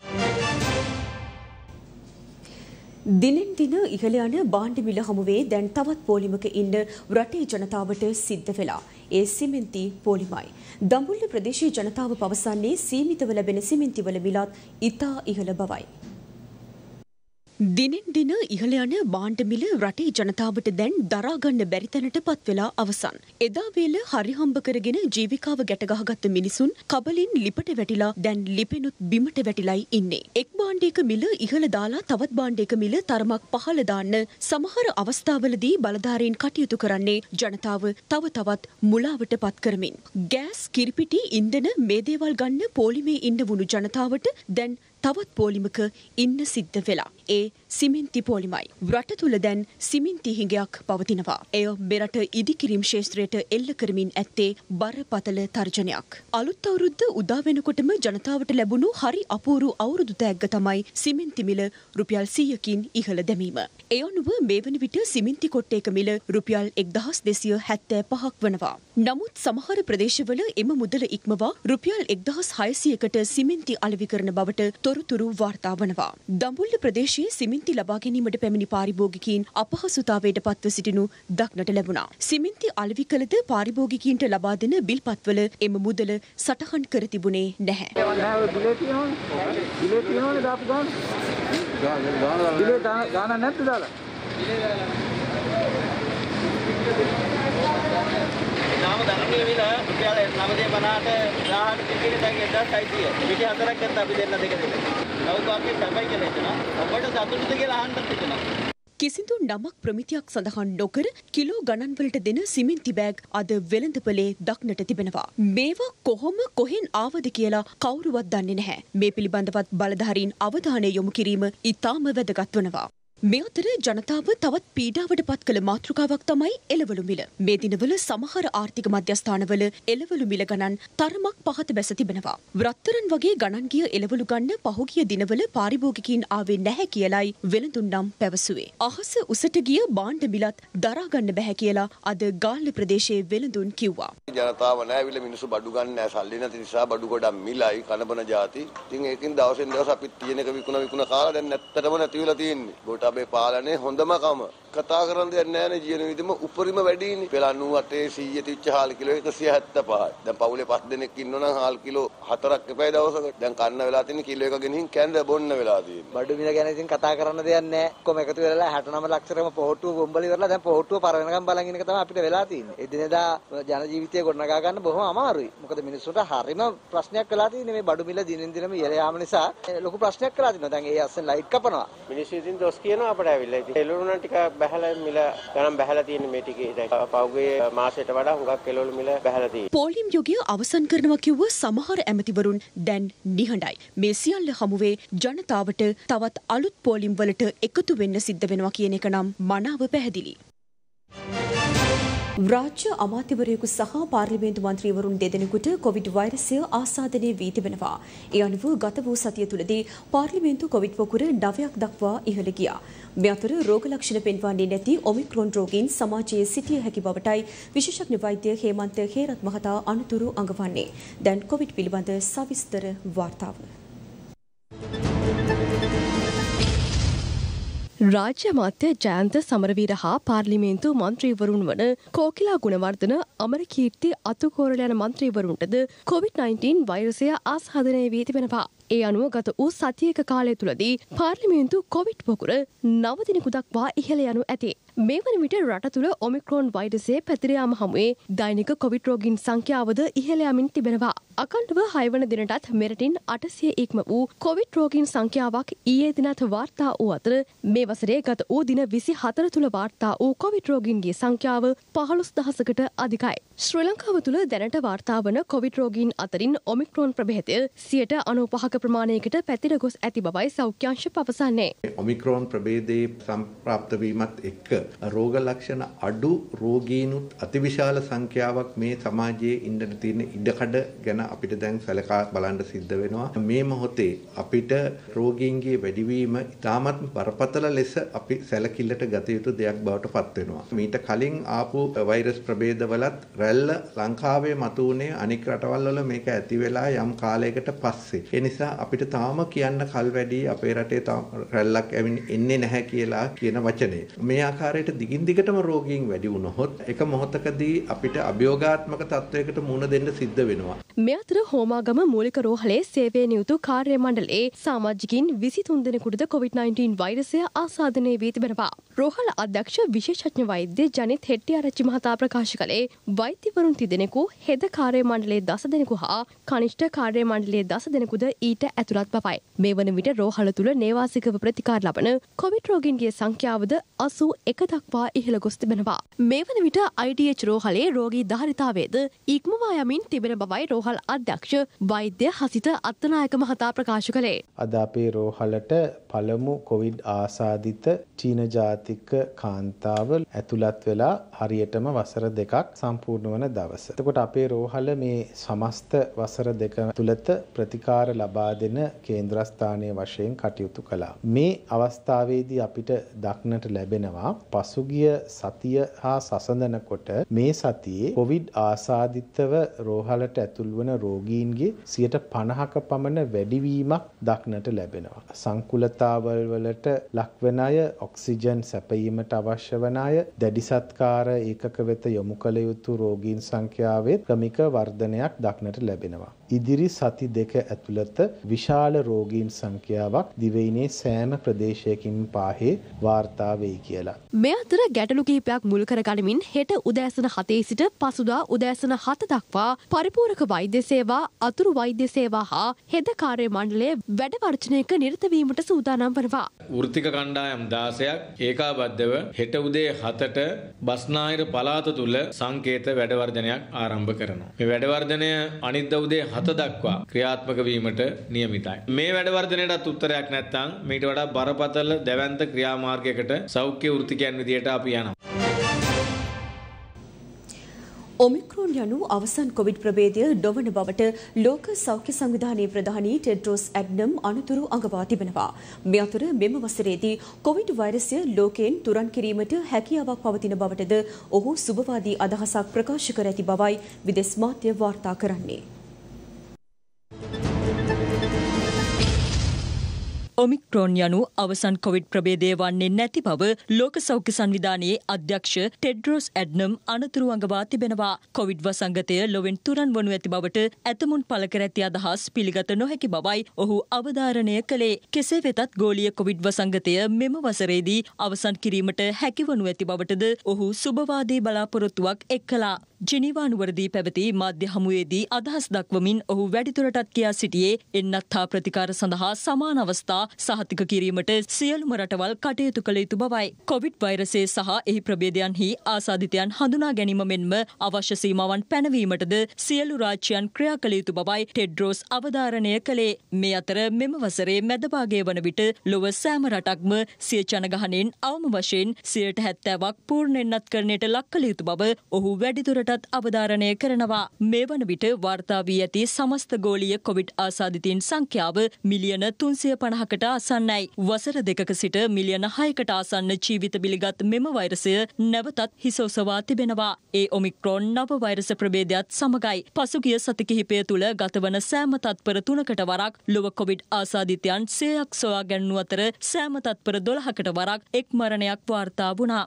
දිනෙන් දින ඉහළ යන භාණ්ඩ මිල හමුවේ දැන් තවත් පෝලිමක ඉන්න රටේ ජනතාවට සිද්ධ වෙලා. ඒ සිමෙන්ති පෝලිමයි. දඹුල්ල ප්‍රදේශයේ ජනතාව පවසන්නේ සීමිතව ලැබෙන සිමෙන්තිවල මිලත් ඉතා ඉහළ බවයි. දිනෙන් දින ඉහළ යන භාණ්ඩ මිල රටේ ජනතාවට දැන් දරාගන්න බැරි තැනට පත් වෙලා අවසන්. එදා වේල හරි හම්බ කරගෙන ජීවිකාව ගැටගහගත්ත මිනිසුන් කබලින් ලිපට වැටිලා දැන් ලිපෙනුත් බිමට වැටිලායි ඉන්නේ. එක් භාණ්ඩයක මිල ඉහළ දාලා තවත් භාණ්ඩයක මිල තරමක් පහළ දාන්න සමහර අවස්ථාවලදී බලධාරීන් කටයුතු කරන්නේ ජනතාව තව තවත් මුලාවට පත් කරමින්. ගෑස්, කිරිපිටි, ඉන්ධන මේ දේවල් ගන්න පොලිමේ ඉන්න වුණු ජනතාවට දැන් තවත් පෝලිමක ඉන්න සිද්ධ වෙලා. ඒ සිමෙන්ති පෝලිමයි. රට තුළ දැන් සිමෙන්ති හිඟයක් පවතිනවා. එය මෙරට ඉදිකිරීම් ශේත්‍රයට එල්ල කරමින් ඇත්තේ බරපතල තර්ජනයක්. අලුත් අවුරුද්ද උදා වෙනකොටම ජනතාවට ලැබුණු හරි අපූරු අවුරුදු තෑග්ග තමයි සිමෙන්ති මිල රුපියල් 100කින් ඉහළ දැමීම. ඒ අනුව මේ වන විට සිමෙන්ති කොට්ටේක මිල රුපියල් 1275ක් වනවා. නමුත් සමහර ප්‍රදේශවල එම මුදල ඉක්මවා රුපියල් 1600කට සිමෙන්ති අලෙවි කරන බවට තොරතුරු වාර්තා වනවා. දඹුල්ල ප්‍රදේශයේ සිමෙන්ති ලබා ගැනීමට පැමිණි පාරිභෝගිකයින් අපහසුතාවයට පත්ව සිටිනු දක්නට ලැබුණා. සිමෙන්ති අලෙවි කළද පාරිභෝගිකයින්ට ලබා දෙන බිල්පත්වල එම මුදල සටහන් කර තිබුණේ නැහැ. නාම ධර්මයේ විල රුපියල් 950ට 1000ට පිටින් දැන් 1600. පිටි හතරක් ගත්තා අපි දෙන්න දෙක දෙක. නවුපාකේ තමයි කියලා හිතනවා. ඔබට සතුටුද කියලා අහන්න හිතනවා. කිසිදු නමක් ප්‍රමිතියක් සඳහන් නොකර කිලෝ ගණන් වලට දෙන සිමෙන්ති බෑග් අද වෙළඳපොලේ දක්නට තිබෙනවා. මේවා කොහෙන් ආවද කියලා කවුරුවත් දන්නේ නැහැ. මේ පිළිබඳවත් බලධාරීන් අවධානය යොමු කිරීම ඉතාම වැදගත් වනවා. මේ අතර ජනතාව තවත් පීඩාවට පත් කළ මාතෘකාවක් තමයි එළවලු මිල. මේ දිනවල සමහර ආර්ථික මධ්‍යස්ථානවල එළවලු මිල ගණන් තරමක් පහත බැස තිබෙනවා. රත්තරන් වගේ ගණන් ගිය එළවලු ගන්න පහුගිය දිනවල පාරිභෝගිකයින් ආවේ නැහැ කියලයි වෙළඳුන්නම් පැවසුවේ. අහස උසට ගිය භාණ්ඩ මිලත් දරා ගන්න බැහැ කියලා අද ගාල්ල ප්‍රදේශයේ වෙළඳුන් කිව්වා. ජනතාව නැවිල මිනිස්සු බඩු ගන්න නැහැ සල්ලි නැති නිසා බඩු ගොඩක් මිලයි කනබන ಜಾති. ඉතින් ඒකින් දවසෙන් දවස අපි තියෙනක විකුණ කාලා දැන් නැත්තටම නැති වෙලා තියෙන්නේ. අපේ පාලනේ හොඳම කම කතා කරන්න දෙයක් නැහැ නේ ජීවන විදිහම උපරිම වැඩිනේ. පෙළ 98 100 තිච්ච හාල් කිලෝ 175යි. දැන් පවුලේ 5 දෙනෙක් ඉන්නවනම් හාල් කිලෝ 4ක් එපයි දවසකට. දැන් කන්න වෙලා තියෙන කිලෝ එක ගෙනින් කැඳ බොන්න වෙලා තියෙන්නේ. බඩු මිල ගැන ඉතින් කතා කරන්න දෙයක් නැහැ. කොහොම එකතු වෙලා 69 ලක්ෂරම පොහොට්ටුව බොම්බලි කරලා දැන් පොහොට්ටුව පර වෙනකම් බලන් ඉන්න එක තමයි අපිට වෙලා තියෙන්නේ. එදිනෙදා ජන ජීවිතය ගොඩනගා ගන්න බොහොම අමාරුයි. මොකද මිනිස්සුන්ට හරිම ප්‍රශ්නයක් වෙලා තියෙන්නේ මේ බඩු මිල දිනෙන් දිනම ඉහළ යාම නිසා ලොකු ප්‍රශ්නයක් වෙලා තියෙනවා. දැන් ඒ අස්සෙන් ලයිට් කපනවා. මිනිස්සු ඉතින් දොස් කියනවා අපට ඇවිල්ලා. ඉතින් එළවලු නම් ටික බහැලා මිල ගණන් බහැලා තියෙන මේ ටිකේ දැන් පහුගිය මාසයට වඩා හුඟක් එළවලු මිල බහැලා තියෙනවා. පෝලිම් යුගය අවසන් කරනවා කිව්ව සමහර ඇමතිවරුන් දැන් නිහඬයි. මේ සියල්ල හමුවේ ජනතාවට තවත් අලුත් පෝලිම් වලට එකතු වෙන්න සිද්ධ වෙනවා කියන එක නම් මනාව පැහැදිලි. රාජ්‍ය අමාත්‍යවරයෙකු සහ පාර්ලිමේන්තු මන්ත්‍රීවරුන් දෙදෙනෙකුට කොවිඩ් වෛරසය ආසාදනය වී තිබෙනවා. ඒ අනුව ගත වූ සතිය තුළදී පාර්ලිමේන්තු කොවිඩ් පොකුර 9ක් දක්වා ඉහළ ගියා. මේ අතර රෝග ලක්ෂණ පෙන්වන්නේ නැති ඔමික්‍රොන් රෝගීන් සමාජයේ සිටිය හැකි බවටයි විශේෂඥ වෛද්‍ය හේමන්ත හේරත් මහතා අනුතුරු අඟවන්නේ. දැන් කොවිඩ් පිළිබඳ සවිස්තර වාර්තාව. රාජ්‍ය අමාත්‍ය ජයන්ත සමරවීර හා පාර්ලිමේන්තු මන්ත්‍රීවරුන් වන කෝකිලා ගුණවර්ධන අමරකීර්ති අතුකෝරළ යන මන්ත්‍රීවරුන්ටද COVID-19 වෛරසය ආසාදනය වී තිබෙනවා. ඒ අනුව ගත වූ සතියක කාලය තුළදී පාර්ලිමේන්තු කොවිඩ් පොකුර 9 දිනකු දක්වා ඉහළ යනු ඇති. මේ වන විට රට තුළ ඔමික්‍රෝන් වෛරසය පැතිර යාම හමුවේ දෛනික කොවිඩ් රෝගීන් සංඛ්‍යාවද ඉහළ යමින් තිබෙනවා. අකණ්ඩව 6 වන දිනටත් මෙරටින් 800 ඉක්ම වූ කොවිඩ් රෝගීන් සංඛ්‍යාවක් ඊයේ දිනත් වාර්තා වූ අතර මේ වසරේ ගත වූ දින 24 තුළ වාර්තා වූ කොවිඩ් රෝගීන්ගේ සංඛ්‍යාව 15000කට අධිකයි. ශ්‍රී ලංකාව තුළ දැනට වාර්තා වන කොවිඩ් රෝගීන් අතරින් ඔමික්‍රෝන් ප්‍රභේදය 95% ප්‍රමාණයකට පැතිර ගොස් ඇති බවයි සෞඛ්‍ය අංශ පවසන්නේ. ඔමික්‍රෝන් ප්‍රභේදයේ සම්ප්‍රාප්ත වීමත් එක්ක රෝග ලක්ෂණ අඩු රෝගීනුත් අතිවිශාල සංඛ්‍යාවක් මේ සමාජයේ ඉන්න තියෙන ඉඩකඩ ගැන අපිට දැන් සැලකා බලන්න සිද්ධ වෙනවා. මේ මොහොතේ අපිට රෝගීන්ගේ වැඩිවීම ඉතාමත් බරපතල ලෙස අපි සැලකිල්ලට ගත යුතු දෙයක් බවට පත් වෙනවා. මීට කලින් ආපු වෛරස් ප්‍රභේදවලත් රැල්ල ලංකාවේ මතුවුනේ අනික් රටවල් වල මේක ඇති වෙලා යම් කාලයකට පස්සේ. ඒ නිසා අපිට තාම කියන්න කල් වැඩි අපේ රටේ රැල්ලක් එන්නේ නැහැ කියලා කියන වචනේ. මේ ආකාරයට දිගින් දිගටම රෝගීන් වැඩි වුණොත් එක මොහොතකදී අපිට අභියෝගාත්මක තත්වයකට මුහුණ දෙන්න සිද්ධ වෙනවා. මේ අතර හෝමාගම මූලික රෝහලේ සේවයේ නියුතු කාර්ය මණ්ඩලයේ සමාජිකින් 23 දෙනෙකුටද COVID-19 වෛරසය ආසාදනය වී තිබෙනවා. රෝහල අධ්‍යක්ෂ විශේෂඥ වෛද්‍ය ජනිත් හෙට්ටිආරච්චි මහතා ප්‍රකාශ කළේ වෛද්‍යවරුන් 30 දෙනෙකු, හෙද කාර්ය මණ්ඩලයේ 10 දෙනෙකු හා කනිෂ්ඨ කාර්ය මණ්ඩලයේ 10 දෙනෙකුද ඊට ඇතුළත් බවයි. මේ වන විට රෝහල තුල නේවාසිකව ප්‍රතිකාර ලබන කොවිඩ් රෝගීන්ගේ සංඛ්‍යාවද 81 දක්වා ඉහළ ගොස් තිබෙනවා. මේ වන විට IDH රෝහලේ රෝගී ධාරිතාවයේද ඉක්මවා යමින් තිබෙන බවයි රෝහල් අධ්‍යක්ෂ වෛද්‍ය හසිත අත්තනායක මහතා ප්‍රකාශ කළේ. අද අපේ රෝහලට පළමු කොවිඩ් ආසාදිත චීන ජාතික කාන්තාව ඇතුළත් වෙලා හරියටම වසර 2ක් සම්පූර්ණ වන දවස. එතකොට අපේ රෝහල මේ සමස්ත වසර 2 තුළත ප්‍රතිකාර ලබා දෙන කේන්ද්‍රස්ථානයේ වශයෙන් කටයුතු කළා. මේ අවස්ථාවේදී අපිට දක්නට ලැබෙනවා පසුගිය සතිය හා සසඳනකොට මේ සතියේ කොවිඩ් ආසාදිතව රෝහලට ඇතුල් වන රෝගීන්ගේ 50%ක පමණ වැඩිවීමක් දක්නට ලැබෙනවා. සංකුලතාවල් වලට ලක්වන අය, ඔක්සිජන් සැපයීමට අවශ්‍ය වන අය, දැඩි සත්කාර ඒකක වෙත යොමු කළ යුතු රෝගීන් සංඛ්‍යාවේ ක්‍රමික වර්ධනයක් දක්නට ලැබෙනවා. ඉදිරි සති 2 ඇතුළත විශාල රෝගීන් සංඛ්‍යාවක් දිවයිනේ සෑම ප්‍රදේශයකින් පාහේ වාර්තා වෙයි කියලා. මේ අතර ගැටලු කිහිපයක් මුල් කර ගනිමින් හෙට උදෑසන 7 සිට පසුදා උදෑසන 7 දක්වා පරිපූර්ණක වෛද්‍ය සේවා, අතුරු වෛද්‍ය සේවා හා හෙද කාර්ය මණ්ඩලයේ වැඩ වර්ජනයක නිරත වීමට සූදානම් වනවා. වෘත්තික කණ්ඩායම් 16ක් ඒකාබද්ධව හෙට උදේ 7ට බස්නාහිර පළාත තුල සංකේත වැඩ වර්ජනයක් ආරම්භ කරනවා. මේ වැඩ වර්ජනය අනිද්දා උදේ 7 දක්වා ක්‍රියාත්මක වීමට නියමිතයි. මේ වැඩ වර්ජනයටත් උත්තරයක් නැත්නම් මීට වඩා බරපතල දැවැන්ත ක්‍රියාමාර්ගයකට සෞඛ්‍ය වෘත්තිකයන් විදියට අපි යනවා. ඔමික්‍රෝන් යනු අවසන් කොවිඩ් ප්‍රභේදය නොවන බවට ලෝක සෞඛ්‍ය සංවිධානයේ ප්‍රධානී ටෙඩ්‍රොස් ඇඩ්නම් අනුතුරු අඟවා තිබෙනවා. මේ අතර මෙම වසරේදී කොවිඩ් වෛරසය ලෝකයෙන් තුරන් කිරීමට හැකියාවක් පවතින බවටද ඔහු සුබවාදී අදහසක් ප්‍රකාශ කර ඇති බවයි විදේශ මාධ්‍ය වාර්තා කරන්නේ. ඔමික්‍රෝන් යනු අවසන් කොවිඩ් ප්‍රභේදය වන්නේ නැති බව ලෝක සෞඛ්‍ය සංවිධානයේ අධ්‍යක්ෂ ටෙඩ්රොස් ඇඩ්නම් අනතුරු අඟවා තිබෙනවා. කොවිඩ් වසංගතය ලොවෙන් තුරන් වනු ඇති බවට ඇතමුන් පළ කර ඇති අදහස් පිළිගත නොහැකි බවයි ඔහු අවධාරණය කළේ. කෙසේ වෙතත් ගෝලීය කොවිඩ් වසංගතය මෙම වසරේදී අවසන් කිරීමට හැකිවනු ඇති බවටද ඔහු සුබවාදී බලාපොරොත්තුවක් එක් කළා. ජිනීවා නුවරදී පැවති මාධ්‍ය හමුවේදී අදහස් දක්වමින් ඔහු වැඩිදුරටත් කියා සිටියේ එන්නත් හා ප්‍රතිකාර සඳහා සමාන අවස්ථා සහතික කිරීමට සියලුම රටවල් කටයුතු කළ යුතු බවයි. කොවිඩ් වෛරසය සහ එහි ප්‍රභේදයන්හි ආසාදිතයන් හඳුනා ගැනීම මෙන්ම අවශ්‍ය සීමාවන් පැනවීමටද සියලු රාජ්‍යයන් ක්‍රියා කළ යුතු බවයි ටෙඩ්රොස් අවධාරණය කළේ. මේ අතර මෙම වසරේ මැදභාගය වන විට ලොව සෑම රටක්ම සිය ජනගහනයෙන් අවම වශයෙන් 70%ක් පූර්ණෙන්නත්කරණයට ලක් කළ යුතු බව ඔහු වැඩිදුරට අවධාරණය කරනවා. මේ වන විට වාර්තා වී ඇති සමස්ත ගෝලීය කොවිඩ් ආසාදිතයින් සංඛ්‍යාව මිලියන 350කට ආසන්නයි. වසර 2ක සිට මිලියන 6කට ආසන්න ජීවිත බිලිගත් මෙම වෛරසය නැවතත් හිසෝසවා තිබෙනවා. ඒ ඔමික්‍රෝන් නව වෛරස ප්‍රභේදයත් සමගයි. පසුගිය සති කිහිපය තුළ ගතවන සෑම තත්පර 3කට වරක් ලොව කොවිඩ් ආසාදිතයන් 100ක් සොයා ගැන්වූ අතර සෑම තත්පර 12කට වරක් එක් මරණයක් වාර්තා වුණා.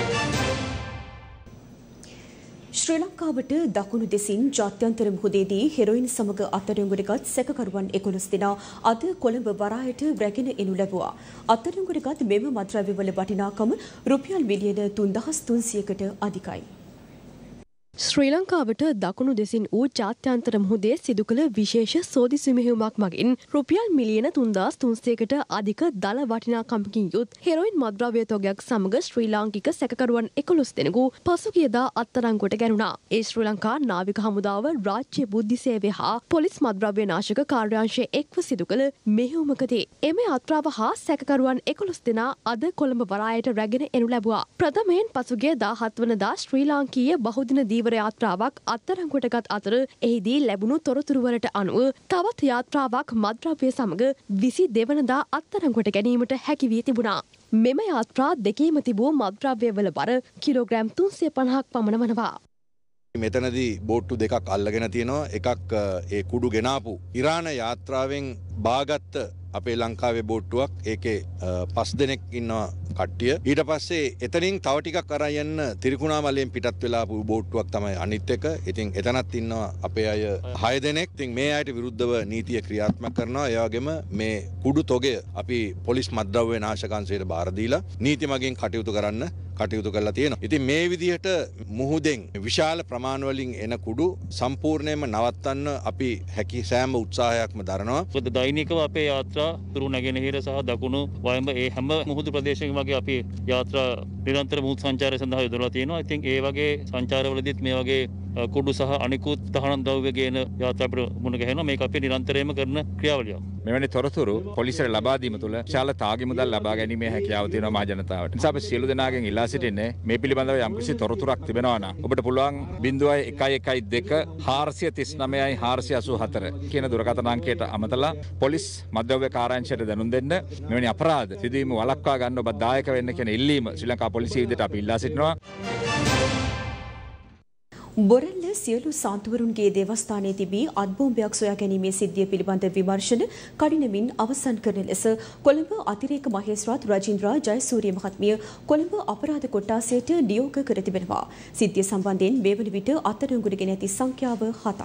ශ්‍රී ලංකාවට දකුණු දෙසින් ජාත්‍යන්තර මුහුදේදී හෙරොයින් සමග අත්අඩංගුවටගත් සැකකරුවන් 11 දෙනා අද කොළඹ වරායට රැගෙන එනු ලැබුවා. අත්අඩංගුවටගත් මෙම මත්ද්‍රව්‍යවල වටිනාකම රුපියල් මිලියන 3300කට අධිකයි. ශ්‍රී ලංකාවට දකුණු දෙසින් වූ ජාත්‍යන්තර මුහුදේ සිදු කළ විශේෂ සෝදිසි මෙහෙයුමක් මගින් රුපියල් මිලියන 3300කට අධික දල වටිනාකමකින් යුත් හෙරොයින් මත්ද්‍රව්‍ය තොගයක් සමග ශ්‍රී ලාංකික සැකකරුවන් 11 දෙනෙකු පසුගියදා අත්අඩංගුවට ගැනුණා. ඒ ශ්‍රී ලංකා නාවික හමුදාව රාජ්‍ය බුද්ධි සේවය හා පොලිස් මත්ද්‍රව්‍ය නාශක කාර්යාංශය එක්ව සිදු කළ මෙහෙයුමකදී එම යාත්‍රාව හා සැකකරුවන් 11 දෙනා අද කොළඹ වරායට රැගෙන එනු ලැබුවා. ප්‍රථමයෙන් පසුගිය 17 වනදා ශ්‍රී ලාංකීය බහුදින දීවර යාත්‍රාවක් අත්අඩංගුවටගත් අතර එහිදී ලැබුණු තොරතුරු වලට අනුව තවත් යාත්‍රාවක් මත්ද්‍රව්‍ය සමග 22 වනදා අත්අඩංගුවට ගැනීමට හැකි වී තිබුණා. මෙම යාත්‍රා දෙකේම තිබූ මත්ද්‍රව්‍ය වල බර කිලෝග්‍රෑම් 350ක් පමණ වනවා. මෙතනදී බෝට්ටු දෙකක් අල්ලගෙන තියෙනවා. එකක් ඒ කුඩු ගෙනාපු ඉරාන යාත්‍රාවෙන් බාගත්ත අපේ ලංකාවේ බෝට්ටුවක්. ඒකේ 5 දෙනෙක් ඉන්නවා කට්ටිය. ඊට පස්සේ එතනින් තව ටිකක් අරන් යන්න තිරිකුණාමලයෙන් පිටත් වෙලා ආපු බෝට්ටුවක් තමයි අනිත් එක. ඉතින් එතනත් ඉන්නවා අපේ අය 6 දෙනෙක්. ඉතින් මේ අයට විරුද්ධව නීතිය ක්‍රියාත්මක කරනවා. ඒ වගේම මේ කුඩු තොගය අපි පොලිස් මත්ද්‍රව්‍ය නාශක අංශයට බාර දීලා නීති මගින් කටයුතු කරලා තියෙනවා. ඉතින් මේ විදිහට මුහුදෙන් විශාල ප්‍රමාණ වලින් එන කුඩු සම්පූර්ණයෙන්ම නවත්තන්න අපි හැකි සෑම උත්සාහයක්ම දරනවා. මොකද දෛනිකව අපේ යාත්‍රා තුරු නැගෙනහිර සහ දකුණු වයඹ ඒ හැම මුහුදු ප්‍රදේශයකම වගේ අපි යාත්‍රා නිරන්තර මුහුදු සංචාරය සඳහා යොදලා තියෙනවා. ඉතින් ඒ වගේ සංචාරවලදීත් මේ වගේ කුඩු සහ අනිකුත් තහනම් ද්‍රව්‍ය ගේන යාත්‍රා අපිට මුණ ගැහෙනවා. මේක අපි නිරන්තරයෙන්ම කරන ක්‍රියාවලියක්. මෙවැනි තොරතුරු පොලිසියට ලබා දීම තුළ විශාල තාගි මුදල් ලබා ගැනීමේ හැකියාව තියෙනවා මහ ජනතාවට. නිසා අපි සියලු දෙනාගෙන් ඉල්ලා සිටින්නේ මේ පිළිබඳව යම්කිසි තොරතුරක් තිබෙනවා නම් ඔබට පුළුවන් 0112 439 484 කියන දුරකථන අංකයට අමතලා පොලිස් මද්ද්‍රව්‍ය කාර්යාංශයට දැනුම් දෙන්න. මෙවැනි අපරාධ සිදුවීම වළක්වා ගන්න ඔබ දායක වෙන්න කියන ඉල්ලීම ශ්‍රී ලංකා පොලිසිය විදිහට අපි ඉල්ලා සිටිනවා. බොරැල්ල සියලු සාන්තුවරුන්ගේ දේවස්ථානයේ තිබී අත්බෝම්බයක් සොයා ගැනීමේ සිද්ධිය පිළිබඳ විමර්ශන කඩිනමින් අවසන් කරන ලෙස කොළඹ අතිරේක මහේස්ත්‍රාත් රජින්ද්‍රා ජයසූරිය මහත්මිය කොළඹ අපරාධ කොට්ටාසයට නියෝග කර තිබෙනවා. සිද්ධිය සම්බන්ධයෙන් මේ වන විට අත්අඩංගුවටගෙන ඇති සංඛ්‍යාව 7ක්.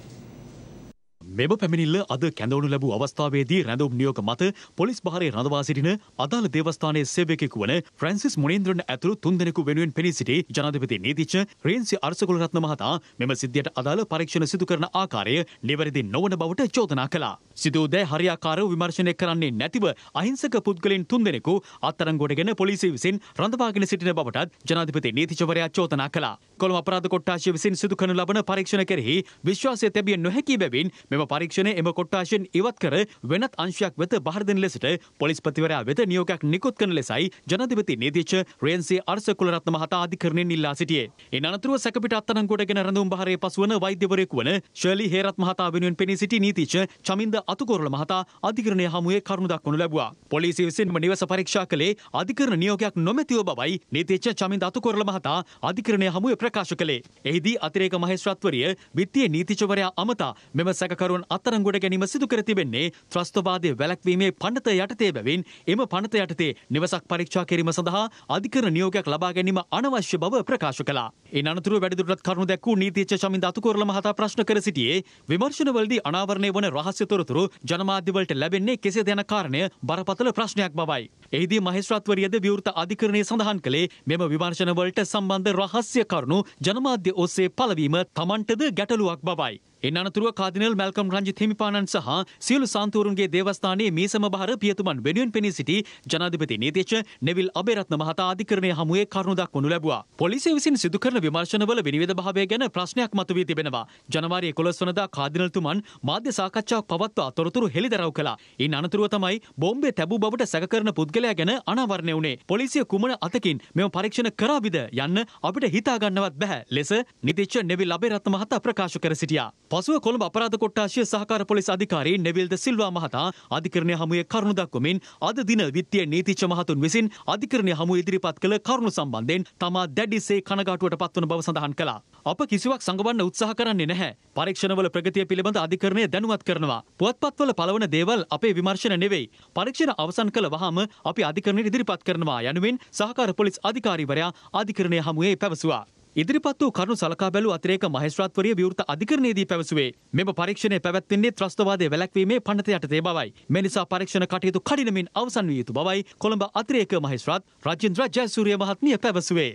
මෙම පැමිණිල්ල අද කැඳවනු ලැබූ අවස්ථාවේදී රැඳවුම් නියෝග මත පොලිස් භාරයේ රඳවා සිටින අදාළ දේවස්ථානයේ සේවකයෙකු වන ෆ්‍රැන්සිස් මුනේන්ද්‍රන් ඇතුළු 3 දෙනෙකු වෙනුවෙන් පෙනී සිටි ජනාධිපති නීතිඥ රේන්සි අර්සකුලරත්න මහතා මෙම සිද්ධියට අදාළ පරීක්ෂණ සිදු කරන ආකාරය නිවැරදි නොවන බවට චෝදනා කළා. සිදු වූ දෑ හරියාකාරව විමර්ශනය කරන්නේ නැතිව අහිංසක පුද්ගලයන් 3 දෙනෙකු අත්අඩංගුවටගෙන පොලිසිය විසින් රඳවාගෙන සිටින බවටත් ජනාධිපති නීතිඥවරයා චෝදනා කළා. කොළඹ අපරාධ කොට්ටාශය විසින් සිදු කරන ලබන පරීක්ෂණ කෙරෙහි විශ්වාසය තැබිය නොහැකි බැවින් මෙම පරීක්ෂණය එම කොට්ටාශයෙන් ඉවත් කර වෙනත් අංශයක් වෙත බහර දෙන ලෙසට පොලිස්පතිවරයා වෙත නියෝගයක් නිකුත් කරන ලෙසයි ජනාධිපති නීතිඥ රේන්සි අර්සකුලරත්න මහතා අධිකරණයෙන් ඉල්ලා සිටියේ. ඉන් අනතුරුව සැකපිට අත්අඩංගුවටගෙන රැඳවුම් බහරේ පසුවන වෛද්‍යවරයෙකු වන ශර්ලි හේරත් මහතා වෙනුවෙන් පෙනී සිටි නීතිඥ චමින්ද අතුකොරළ මහතා අධිකරණය හමුවේ කරුණු දක්වනු ලැබුවා. පොලිසිය විසින්ම නිවස පරීක්ෂා කළේ අධිකරණ නියෝගයක් නොමැතිව බවයි නීතිඥ චමින්ද අතුකොරළ මහතා අධිකරණය හමුවේ ප්‍රකාශ කළේ. එහිදී අතිරේක මහේස්ත්‍රාත්වරිය විත්තියේ නීතිඥවරයා අමතා මෙම සැකකරුවන් අත්අඩංගුවට ගැනීම සිදු කර තිබෙන්නේ ත්‍රස්තවාදයේ වැළැක්වීමේ පනත යටතේ බැවින් එම පනත යටතේ නිවසක් පරීක්ෂා කිරීම සඳහා අධිකරණ නියෝගයක් ලබා ගැනීම අනවශ්‍ය බව ප්‍රකාශ කළා. ඉන් අනතුරුව වැඩිදුරටත් කරුණු දැක්වූ නීතිඥ චමින්ද අතුකොරළ මහතා ප්‍රශ්න කර සිටියේ විමර්ශනවලදී අනාවරණය වන රහස්‍ය තොරතුරු ජනමාධ්‍යවලට ලැබෙන්නේ කෙසේද යන කාරණය බරපතල ප්‍රශ්නයක් බවයි. එහිදී මහේස්ත්‍රාත්වරියද විවෘත අධිකරණයේ සඳහන් කළේ මෙම විමර්ශනවලට සම්බන්ධ රහස්‍ය කරුණු ජනමාධ්‍ය ඔස්සේ පළවීම තමන්ටද ගැටලුවක් බවයි. ඉන් අනතුරුව කාදිනල් මැල්කම් රංජිත් හිමිපාණන් සහ සියලු සාන්තුවරුන්ගේ දේවස්ථානයේ මීසම බහර පියතුමන් වෙනුවෙන් පෙනී සිටි ජනාධිපති නීතිඥ නෙවිල් අබේරත්න මහතා අධිකරණය හමුවේ කරුණු දක්වනු ලැබුවා. පොලිසිය විසින් සිදු කරන විමර්ශනවල විනිවිද භාවය ගැන ප්‍රශ්නයක් මතුවී තිබෙනවා. ජනවාරි 11 වනදා කාදිනල්තුමන් මාධ්‍ය සාකච්ඡාවක් පවත්වා තොරතුරු හෙළිදරව් කළා. ඉන් අනතුරුව තමයි බෝම්බේ තැබූ බවට සැක කරන පුද්ගලයා ගැන අනාවරණය වුණේ. පොලිසිය කුමන අතකින් මෙම පරීක්ෂණ කරාවිද යන්න අපිට හිතා ගන්නවත් බැහැ ලෙස නීතිඥ නෙවිල් අබේරත්න මහතා ප්‍රකාශ කර සිටියා. පසුව කොළඹ අපරාධ කොට්ටාශය සහකාර පොලිස් අධිකාරී නෙවිල් ද සිල්වා මහතා අධිකරණය හමුවේ කරුණු දක්වමින් අද දින විත්තියේ නීතිඥ මහතුන් විසින් අධිකරණය හමුවේ ඉදිරිපත් කළ කරුණු සම්බන්ධයෙන් තමා දැඩිසේ කනගාටුවට පත්වන බව සඳහන් කළා. අප කිසිවක් සංගවන්න උත්සාහ කරන්නේ නැහැ. පරීක්ෂණවල ප්‍රගතිය පිළිබඳ අධිකරණය දැනුවත් කරනවා. පුවත්පත්වල පළවන දේවල් අපේ විමර්ශන නෙවෙයි. පරීක්ෂණ අවසන් කළ වහම අපි අධිකරණයට ඉදිරිපත් කරනවා යනුවෙන් සහකාර පොලිස් අධිකාරීවරයා අධිකරණය හමුවේ පැවසුවා. ඉදිරිපත් වූ කරුණු සලකා බැලූ අතිරේක මහේස්ත්‍රාත්වරිය විවෘත අධිකරණයේදී පැවසුවේ මෙම පරීක්ෂණය පැවැත්වෙන්නේ ත්‍රස්තවාදයේ වැළැක්වීමේ පනත යටතේ බවයි. මේ නිසා පරීක්ෂණ කටයුතු කඩිනමින් අවසන් විය යුතු බවයි කොළඹ අතිරේක මහේස්ත්‍රාත් රජින්ද්‍ර ජයසූරිය මහත්මිය පැවසුවේ.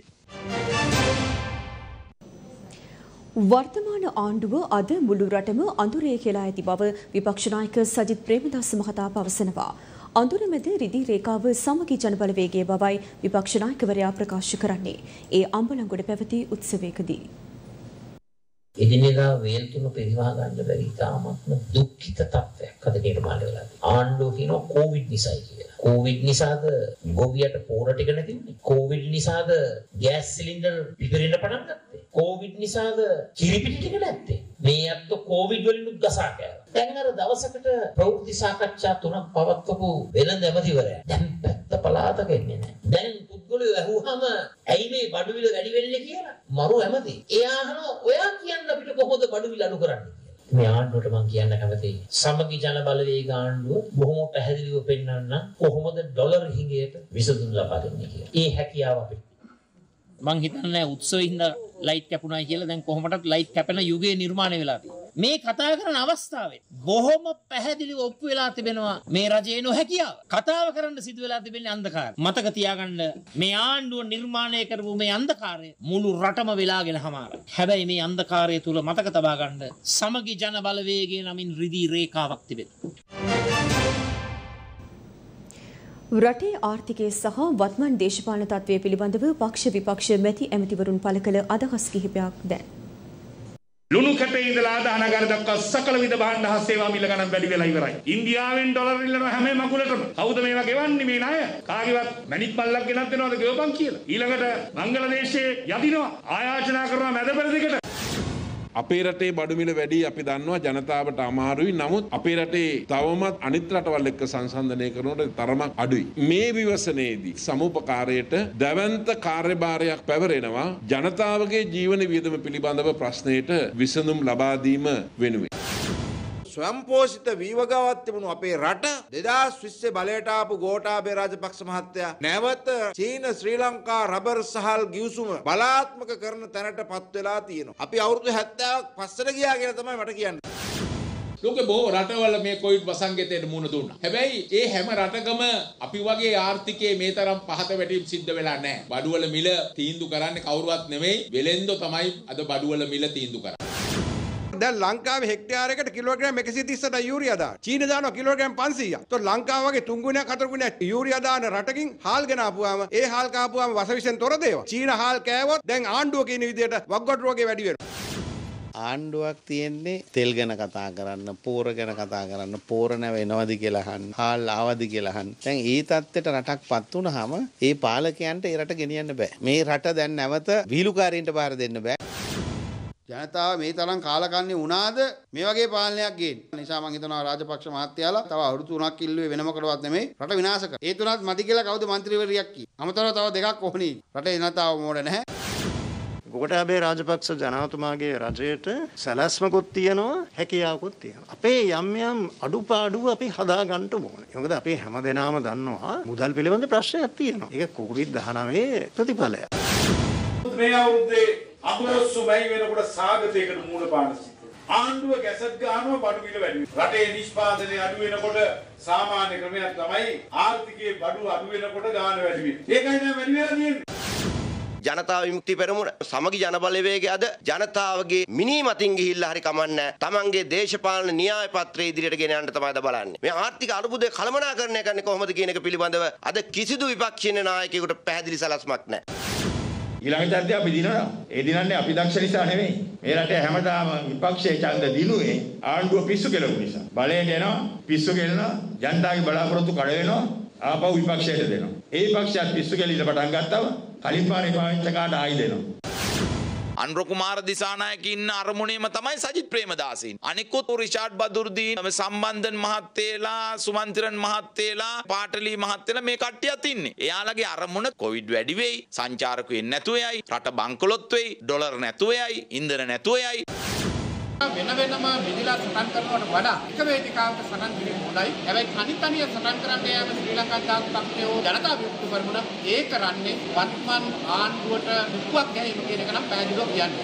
වර්තමාන ආණ්ඩුව අද මුළු රටම අඳුරේ කියලා ඇති බව විපක්ෂ නායක සජිත් ප්‍රේමදාස මහතා පවසනවා. අඳුර මැද රිදී රේඛාව සමගි ජනබලවේගයේ බවයි විපක්ෂ නායකවරයා ප්‍රකාශ කරන්නේ. ඒ අම්බලන්ගොඩ පැවති උත්සවයකදී එදිනෙදා වේල් තුන පරිවාහ ගන්න බැරි තාමත්ම දුක්ඛිත තත්ත්වයක් අද නිර්මාණය වෙලා තියෙනවා. ආණ්ඩුව කියනවා කොවිඩ් නිසායි කියලා. කොවිඩ් නිසාද ගොවියට පෝර ටික නැති වුනේ? කොවිඩ් නිසාද ගෑස් සිලින්ඩර් පිපිරෙන්න පටන් ගත්තේ? කොවිඩ් නිසාද කිරිපිටි ටික නැත්තේ? මේ අත්ත කොවිඩ් වලින් ගසා කෑවා. දැන් අර දවසකට ප්‍රවෘත්ති සාකච්ඡා තුනක් පවත්වපු වෙළඳ ඇමතිවරයා දැන් පැත්ත පළාතක එන්නේ නැහැ. දැන් පුද්ගල බඩුවිල ඇහුවම ඇයි මේ බඩුවිල වැඩි වෙන්නේ කියලා මරු ඇමති. එයා අහනවා ඔයා කියන්න අපිට කොහොමද බඩුවිල අඩු කරන්නේ කියලා. මේ ආණ්ඩුවට මම කියන්න කැමතියි. සමගි ජන බලවේග ආණ්ඩුව බොහොම පැහැදිලිව පෙන්වන්න කොහොමද ඩොලර් හිඟයට විසඳුම් ලබා දෙන්නේ කියලා. ඒ හැකියාව අපිට මං හිතන්නේ උත්සවෙින්ද ලයිට් කැපුණා කියලා දැන් කොහොමදත් ලයිට් කැපෙන යුගයේ නිර්මාණය වෙලා තියෙනවා. මේ කතා කරන අවස්ථාවේ බොහොම පැහැදිලිව ඔප්පු වෙලා තිබෙනවා මේ රජයේ නොහැකියාව. කතාව කරන්න සිදු වෙලා තිබෙන්නේ අන්ධකාරය. මතක තියාගන්න මේ ආණ්ඩුව නිර්මාණය කරපු මේ අන්ධකාරය මුළු රටම වෙලාගෙන හමාරයි. හැබැයි මේ අන්ධකාරය තුල මතක තබා ගන්න සමගි ජන බලවේගයේ නමින් රිදී රේඛාවක් තිබෙනවා. රටේ ආර්ථිකය සහ වත්මන් දේශපාලන තත්ත්වය පිළිබඳව පක්ෂ විපක්ෂ මැති ඇමතිවරුන් පළ කළ අදහස් කිහිපයක් දැන්. ලුණු කැටේ ඉඳලා ආදානගාර දක්වා සකල විද භාණ්ඩ හා සේවා මිල ගණන් වැඩි වෙලා ඉවරයි. ඉන්දියාවෙන් ඩොලර් ඉල්ලන හැම මගුලටම කවුද මේවා ගෙවන්නේ මේ ණය? කාගේවත් මැණික් පල්ලක් ගෙනත් දෙනවද ගෙවපන් කියලා. ඊළඟට බංග්ලාදේශයේ යදිනවා ආයාචනා කරනවා මැද පෙරදිගට. අපේ රටේ බඩු මිල වැඩි අපි දන්නවා ජනතාවට අමාරුයි. නමුත් අපේ රටේ තවමත් අනිත් රටවල් එක්ක සංසන්දනය කරනකොට තරමක් අඩුයි. මේ විවසනයේදී සමුපකාරයට දැවැන්ත කාර්යභාරයක් පැවරෙනවා ජනතාවගේ ජීවන වියදම පිළිබඳව ප්‍රශ්නයට විසඳුම් ලබා දීම වෙනුවෙන්. ස්වයංපෝෂිත වීවගාවක් තිබුණු අපේ රට 2020 බලයට ආපු ගෝඨාභය රාජපක්ෂ මහත්තයා නැවත චීන ශ්‍රී ලංකා රබර් සහල් ගිවිසුම බලාත්මක කරන තැනටපත් වෙලා තියෙනවා. අපි අවුරුදු 70ක් පස්සට ගියා කියලා තමයි මට කියන්නේ. ලෝකේ බොහෝ රටවල මේ කොවිඩ් වසංගතයට මුහුණ දුන්නා. හැබැයි ඒ හැම රටකම අපි වගේ ආර්ථිකයේ මේ තරම් පහත වැටීම් සිද්ධ වෙලා නැහැ. බඩුවල මිල තීන්දුව කරන්නේ කවුරුවත් නෙමෙයි වෙලෙන්දෝ තමයි අද බඩුවල මිල තීන්දුව කරන්නේ. දැන් ලංකාවේ හෙක්ටයාරයකට කිලෝග්‍රෑම් 130ට යූරියා දාන. චීන දානවා කිලෝග්‍රෑම් 500ක්. તો ලංකාව වගේ 3 ගුණයක් 4 ගුණයක් යූරියා දාන රටකින් හාල් ගෙන ආපුවාම ඒ හාල් කාපුවාම වසවිසෙන් තොර දේවා. චීන හාල් කෑවොත් දැන් ආණ්ඩුව කියන විදිහට වග්ගොඩ රෝගේ වැඩි වෙනවා. ආණ්ඩුවක් තියෙන්නේ තෙල් ගැන කතා කරන්න, පෝර ගැන කතා කරන්න, පෝර නැවෙනවද කියලා අහන්න, හාල් ආවද කියලා අහන්න. දැන් ඒ තත්ත්වයට රටක්පත් වුනහම ඒ පාලකයන්ට ඒ රට ගෙනියන්න බෑ. මේ රට දැන් නැවත විහිළුකාරීන්ට බාර දෙන්න බෑ. ජනතාව මේ තරම් කාලකන්ණි වුණාද මේ වගේ පාලනයක් ගේන්න. නිසා මම හිතනවා රාජපක්ෂ මහත්තයාලා තව අවුරුදු 3ක් ඉල්ලුවේ වෙන මොකටවත් නෙමෙයි රට විනාශ කර. ඒ තුනත් මදි කියලා කවුද മന്ത്രിවරියක් කි. අමතරව තව දෙකක් ඕනේ. රටේ ජනතාව මෝඩ නැහැ. ගෝඨාභය රාජපක්ෂ ජනාධිපතිතුමාගේ රජයට සැලැස්මකුත් තියෙනවා හැකියාවකුත් තියෙනවා. අපේ යම් අඩුපාඩු අපි හදා ගන්න ඕනේ. මොකද අපි හැමදෙනාම දන්නවා මුදල් පිළිබඳ ප්‍රශ්නයක් තියෙනවා. ඒක COVID-19 ප්‍රතිඵලයක්. මේ අවුරුද්දේ අගොස්තු මැයි වෙනකොට සාගතයකට මූණ පාන සිද්ධ. ආණ්ඩුව ගැසට් ගන්නවා බඩු මිල වැඩි වෙනවා. රටේ නිෂ්පාදනය අඩු වෙනකොට සාමාන්‍ය ක්‍රමයක් තමයි ආර්ථිකයේ බඩු අඩු වෙනකොට ගාන වැඩි වෙන්නේ. ඒකයි දැන් වැඩි වෙලා තියෙන්නේ. ජනතා විමුක්ති පෙරමුණ සමගි ජන බලවේගය අද ජනතාවගේ මිනීමතින් ගිහිල්ලා හරි කමන්නේ තමන්ගේ දේශපාලන න්‍යාය පත්‍රය ඉදිරියට ගෙන යන්න තමයි අද බලන්නේ. මේ ආර්ථික අර්බුදය කළමනාකරණය කරන්නේ කොහොමද කියන එක පිළිබඳව අද කිසිදු විපක්ෂීය නායකයෙකුට පැහැදිලි සැලැස්මක් නැහැ. ඊළඟ තත්ත්වය අපි දිනනවා. ඒ දිනන්නේ අපි දක්ෂ නිසා නෙමෙයි. මේ රටේ හැමදාම විපක්ෂයේ ඡන්ද දිනුවේ ආණ්ඩුව පිස්සු කෙලවු නිසා. බලයට එනවා, පිස්සු කෙලනවා, ජනතාවගේ බලාපොරොත්තු කඩ වෙනවා, ආපහු විපක්ෂයට දෙනවා. ඒ විපක්ෂයත් පිස්සු කෙලින්න පටන් ගත්තම කලින් පාරේ පාවිච්චි කාට ආයි දෙනවා. අනුර කුමාර දිසානායක ඉන්න අරමුණේම තමයි සජිත් ප්‍රේමදාසින්. අනිකුත් රිෂාඩ් බදුර්දීන්, සම්බන්ධන් මහත්තයලා, සුමන්තිරන් මහත්තයලා, පාටලී මහත්තයලා මේ කට්ටියත් ඉන්නේ. එයාලගේ අරමුණ කොවිඩ් වැඩි වෙයි, සංචාරකයෝ එන්නේ නැතුව යයි, රට බංකොලොත් වෙයි, ඩොලර් නැතුව යයි, ඉන්ධන නැතුව යයි. වෙන වෙනම බෙදලා සටන් කරනවට වඩා එක වේදිකාවක සටන් කිරීම හොඳයි. හැබැයි තනි සටන් කරන්න යාම ශ්‍රී ලංකා ජාතික පක්ෂයේ ජනතා විමුක්ති පෙරමුණ ඒ කරන්නේ වත්මන් ආණ්ඩුවට දුක්වක් ගැනීම කියන එක නම් පැහැදිලිව කියන්නේ.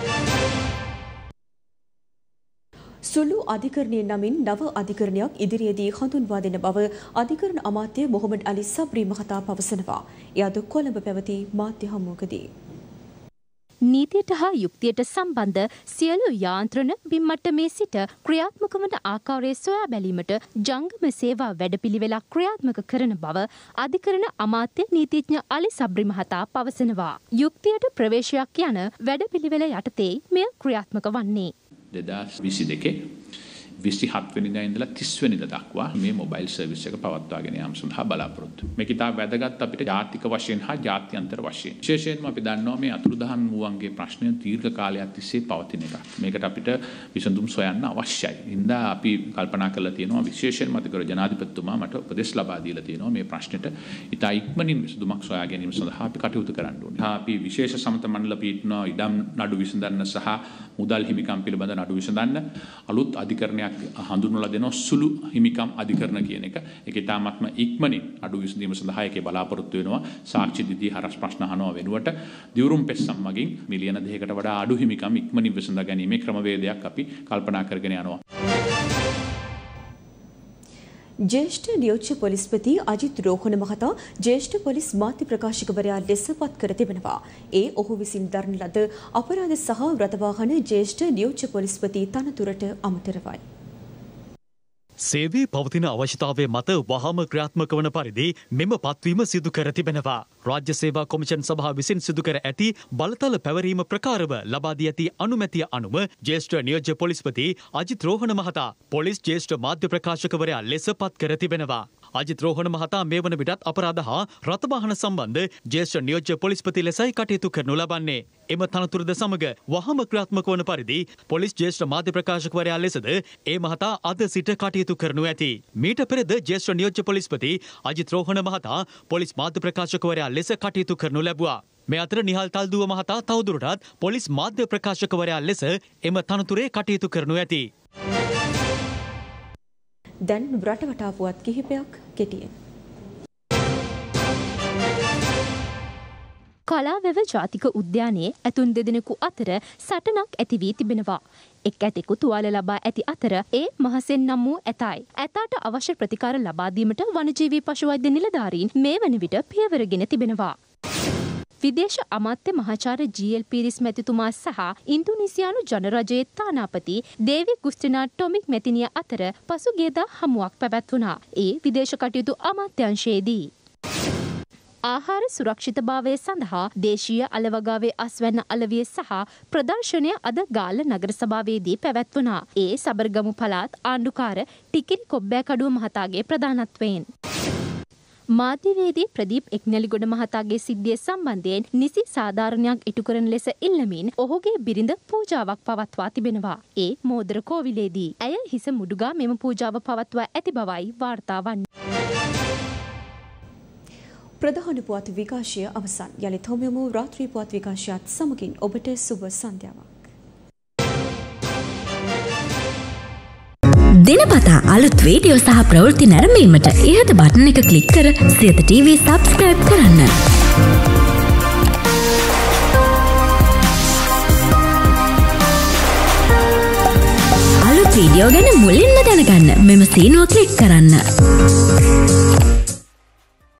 සුළු අධිකරණයේ නමින් නව අධිකරණයක් ඉදිරියේදී හඳුන්වා දෙන බව අධිකරණ අමාත්‍ය මොහොමඩ් අලි සබ්රි මහතා පවසනවා. එය අද කොළඹ පැවති මාධ්‍ය හමුවකදී නීතියට හා යුක්තියට සම්බන්ධ සියලු යාන්ත්‍රණ බිම්මට්ටමේ සිට ක්‍රියාත්මක වන ආකාරය සොයා බැලීමට ජංගම සේවා වැඩපිළිවෙලක් ක්‍රියාත්මක කරන බව අධිකරණ අමාත්‍ය නීතිඥ අලි සබ්රි මහතා පවසනවා. යුක්තියට ප්‍රවේශයක් යන වැඩපිළිවෙල යටතේ මෙය ක්‍රියාත්මක වන්නේ. 2022 27 වෙනිදා ඉඳලා 30 වෙනිදා දක්වා මේ මොබයිල් සර්විස් එක පවත්වාගෙන යාම සඳහා බලාපොරොත්තු. මේක ඉතා වැදගත් අපිට ජාතික වශයෙන් හා ජාත්‍යන්තර වශයෙන්. විශේෂයෙන්ම අපි දන්නවා මේ අතුරුදහන් වූවන්ගේ ප්‍රශ්නය දීර්ඝ කාලයක් තිස්සේ පවතින එකක්. මේකට අපිට විසඳුම් සොයන්න අවශ්‍යයි. ඉඳා අපි කල්පනා කරලා තියෙනවා විශේෂයෙන්ම අධිකර ජනාධිපතිතුමා මට උපදෙස් ලබා දීලා තියෙනවා මේ ප්‍රශ්නෙට ඉතා ඉක්මනින් විසඳුමක් සොයා ගැනීම සඳහා අපි කටයුතු කරන්න ඕනේ. අපි විශේෂ සමත මණ්ඩල පීඨන ඉඩම් නඩු විසඳන්න සහ මුදල් හිමිකම් පිළිබඳ නඩු විසඳන්න අලුත් අධිකරණයක් හඳුන්වලා දෙනවා සුළු හිමිකම් අධිකරණ කියන එක. ඒක ඉතාමත්ම ඉක්මනින් නඩු විසඳීම සඳහා ඒකේ බලාපොරොත්තු වෙනවා. සාක්ෂි දිදී හරස් ප්‍රශ්න අහනවා වෙනුවට දිවුරුම් පෙස්සම් මගින් මිලියන 2කට වඩා අඩු හිමිකම් ඉක්මනින් විසඳා ගැනීමේ ක්‍රමවේදයක් අපි කල්පනා කරගෙන යනවා. ज्येष्ठ नियोज्य पोलिसपति अजित रोहन महता ज्येष्ठ पोलिस මාධ්‍ය ප්‍රකාශකවරයා ලෙස පත් කර තිබෙනවා. ඒ ඔහු විසින් දරන ලද අපරාධ සහ රථවාහන ज्येष्ठ නියෝජ්‍ය පොලිස්පති තනතුරට අමතරවයි. සේවයේ පවතින අවශ්‍යතාවය මත වහාම ක්‍රියාත්මක වන පරිදි මෙම පත්වීම සිදු කර තිබෙනවා. රාජ්‍ය සේවා කොමිෂන් සභාව විසින් සිදු කර ඇති බලතල පැවරීම ප්‍රකාරව ලබා දී ඇති අනුමැතිය අනුව ජ්‍යෙෂ්ඨ නියෝජ්‍ය පොලිස්පති අජිත් රෝහණ මහතා පොලිස් ජ්‍යෙෂ්ඨ මාධ්‍ය ප්‍රකාශකවරයා ලෙස පත් කර තිබෙනවා. අජිත් රෝහණ මහතා මේ වන විටත් අපරාධ හා රථවාහන සම්බන්ධ ජ්‍යෙෂ්ඨ නියෝජ්‍ය පොලිස්පති ලෙසයි කටයුතු කරනු ලබන්නේ. එම තනතුරද සමග වහම ක්‍රියාත්මක වන පරිදි පොලිස් ජ්‍යෙෂ්ඨ මාධ්‍ය ප්‍රකාශකවරයා ලෙසද ඒ මහතා අද සිට කටයුතු කරනු ඇති. මීට පෙරද ජ්‍යෙෂ්ඨ නියෝජ්‍ය පොලිස්පති අජිත් රෝහණ මහතා පොලිස් මාධ්‍ය ප්‍රකාශකවරයා ලෙස කටයුතු කරනු ලැබුවා. මේ අතර නිහල් තල්දුව මහතා තවදුරටත් පොලිස් මාධ්‍ය ප්‍රකාශකවරයා ලෙස එම තනතුරේ කටයුතු කරනු ඇති. දැන් රටවටා පුවත් කිහිපයක් කෙටියෙන්. කලාවැව ජාතික උද්‍යානයේ ඇතුන් දෙදෙනෙකු අතර සටනක් ඇති වී තිබෙනවා. එක් ඇතෙකු තුවාල ලබා ඇති අතර ඒ මහසෙන් නම් වූ ඇතයි. ඇතාට අවශ්‍ය ප්‍රතිකාර ලබා දීමට වනජීවී පශු වෛද්‍ය නිලධාරීන් මේ වන විට පියවරගෙන තිබෙනවා. විදේශ අමාත්‍ය මහාචාර්ය ජී.එල්. පීරිස් මැතිතුමා සහ ඉන්දුනීසියානු ජනරජයේ තානාපති දේවි ගුස්ටිනා ටොමික් මැතිනිය අතර පසුගියදා හමුවක් පැවැත්වුණා. ඒ විදේශ කටයුතු අමාත්‍යාංශයේදී. ආහාර සුරක්ෂිතභාවය සඳහා දේශීය අලවගාවේ අස්වැන්න අලවිය සහ ප්‍රදර්ශනය අද ගාල්ල නගර සභාවේදී පැවැත්වුණා. ඒ සබරගමු පළාත් ආණ්ඩුකාර ටිකිරි කොබ්බෑකඩුව මහතාගේ ප්‍රධානත්වයෙන්. මාධ්‍යවේදී ප්‍රදීප් එක්නැලිගොඩ මහතාගේ සිද්ධිය සම්බන්ධයෙන් නිසි සාධාරණයක් ඉටු කරන ලෙස ඉල්ලමින් ඔහුගේ බිරිඳ පූජාවක් පවත්වා තිබෙනවා. ඒ මෝදර කෝවිලේදී. ඇය හිස මුඩුගා මෙම පූජාව පවත්වා ඇති බවයි වාර්තා වන්නේ. ප්‍රධාන පුවත් විකාශය අවසන්. යළිත් හමුවෙමු රාත්‍රී පුවත් විකාශයත් සමගින් ඔබට සුබ සන්ධ්‍යාවක්. දිනපතා අලුත් වීඩියෝ සහ ප්‍රවෘත්ති නැරඹීමට ඉහත බටන් එක ක්ලික් කර සියත TV සබ්ස්ක්‍රයිබ් කරන්න. අලුත් වීඩියෝ ගැන මුලින්ම දැනගන්න මෙම සීනුව ක්ලික් කරන්න.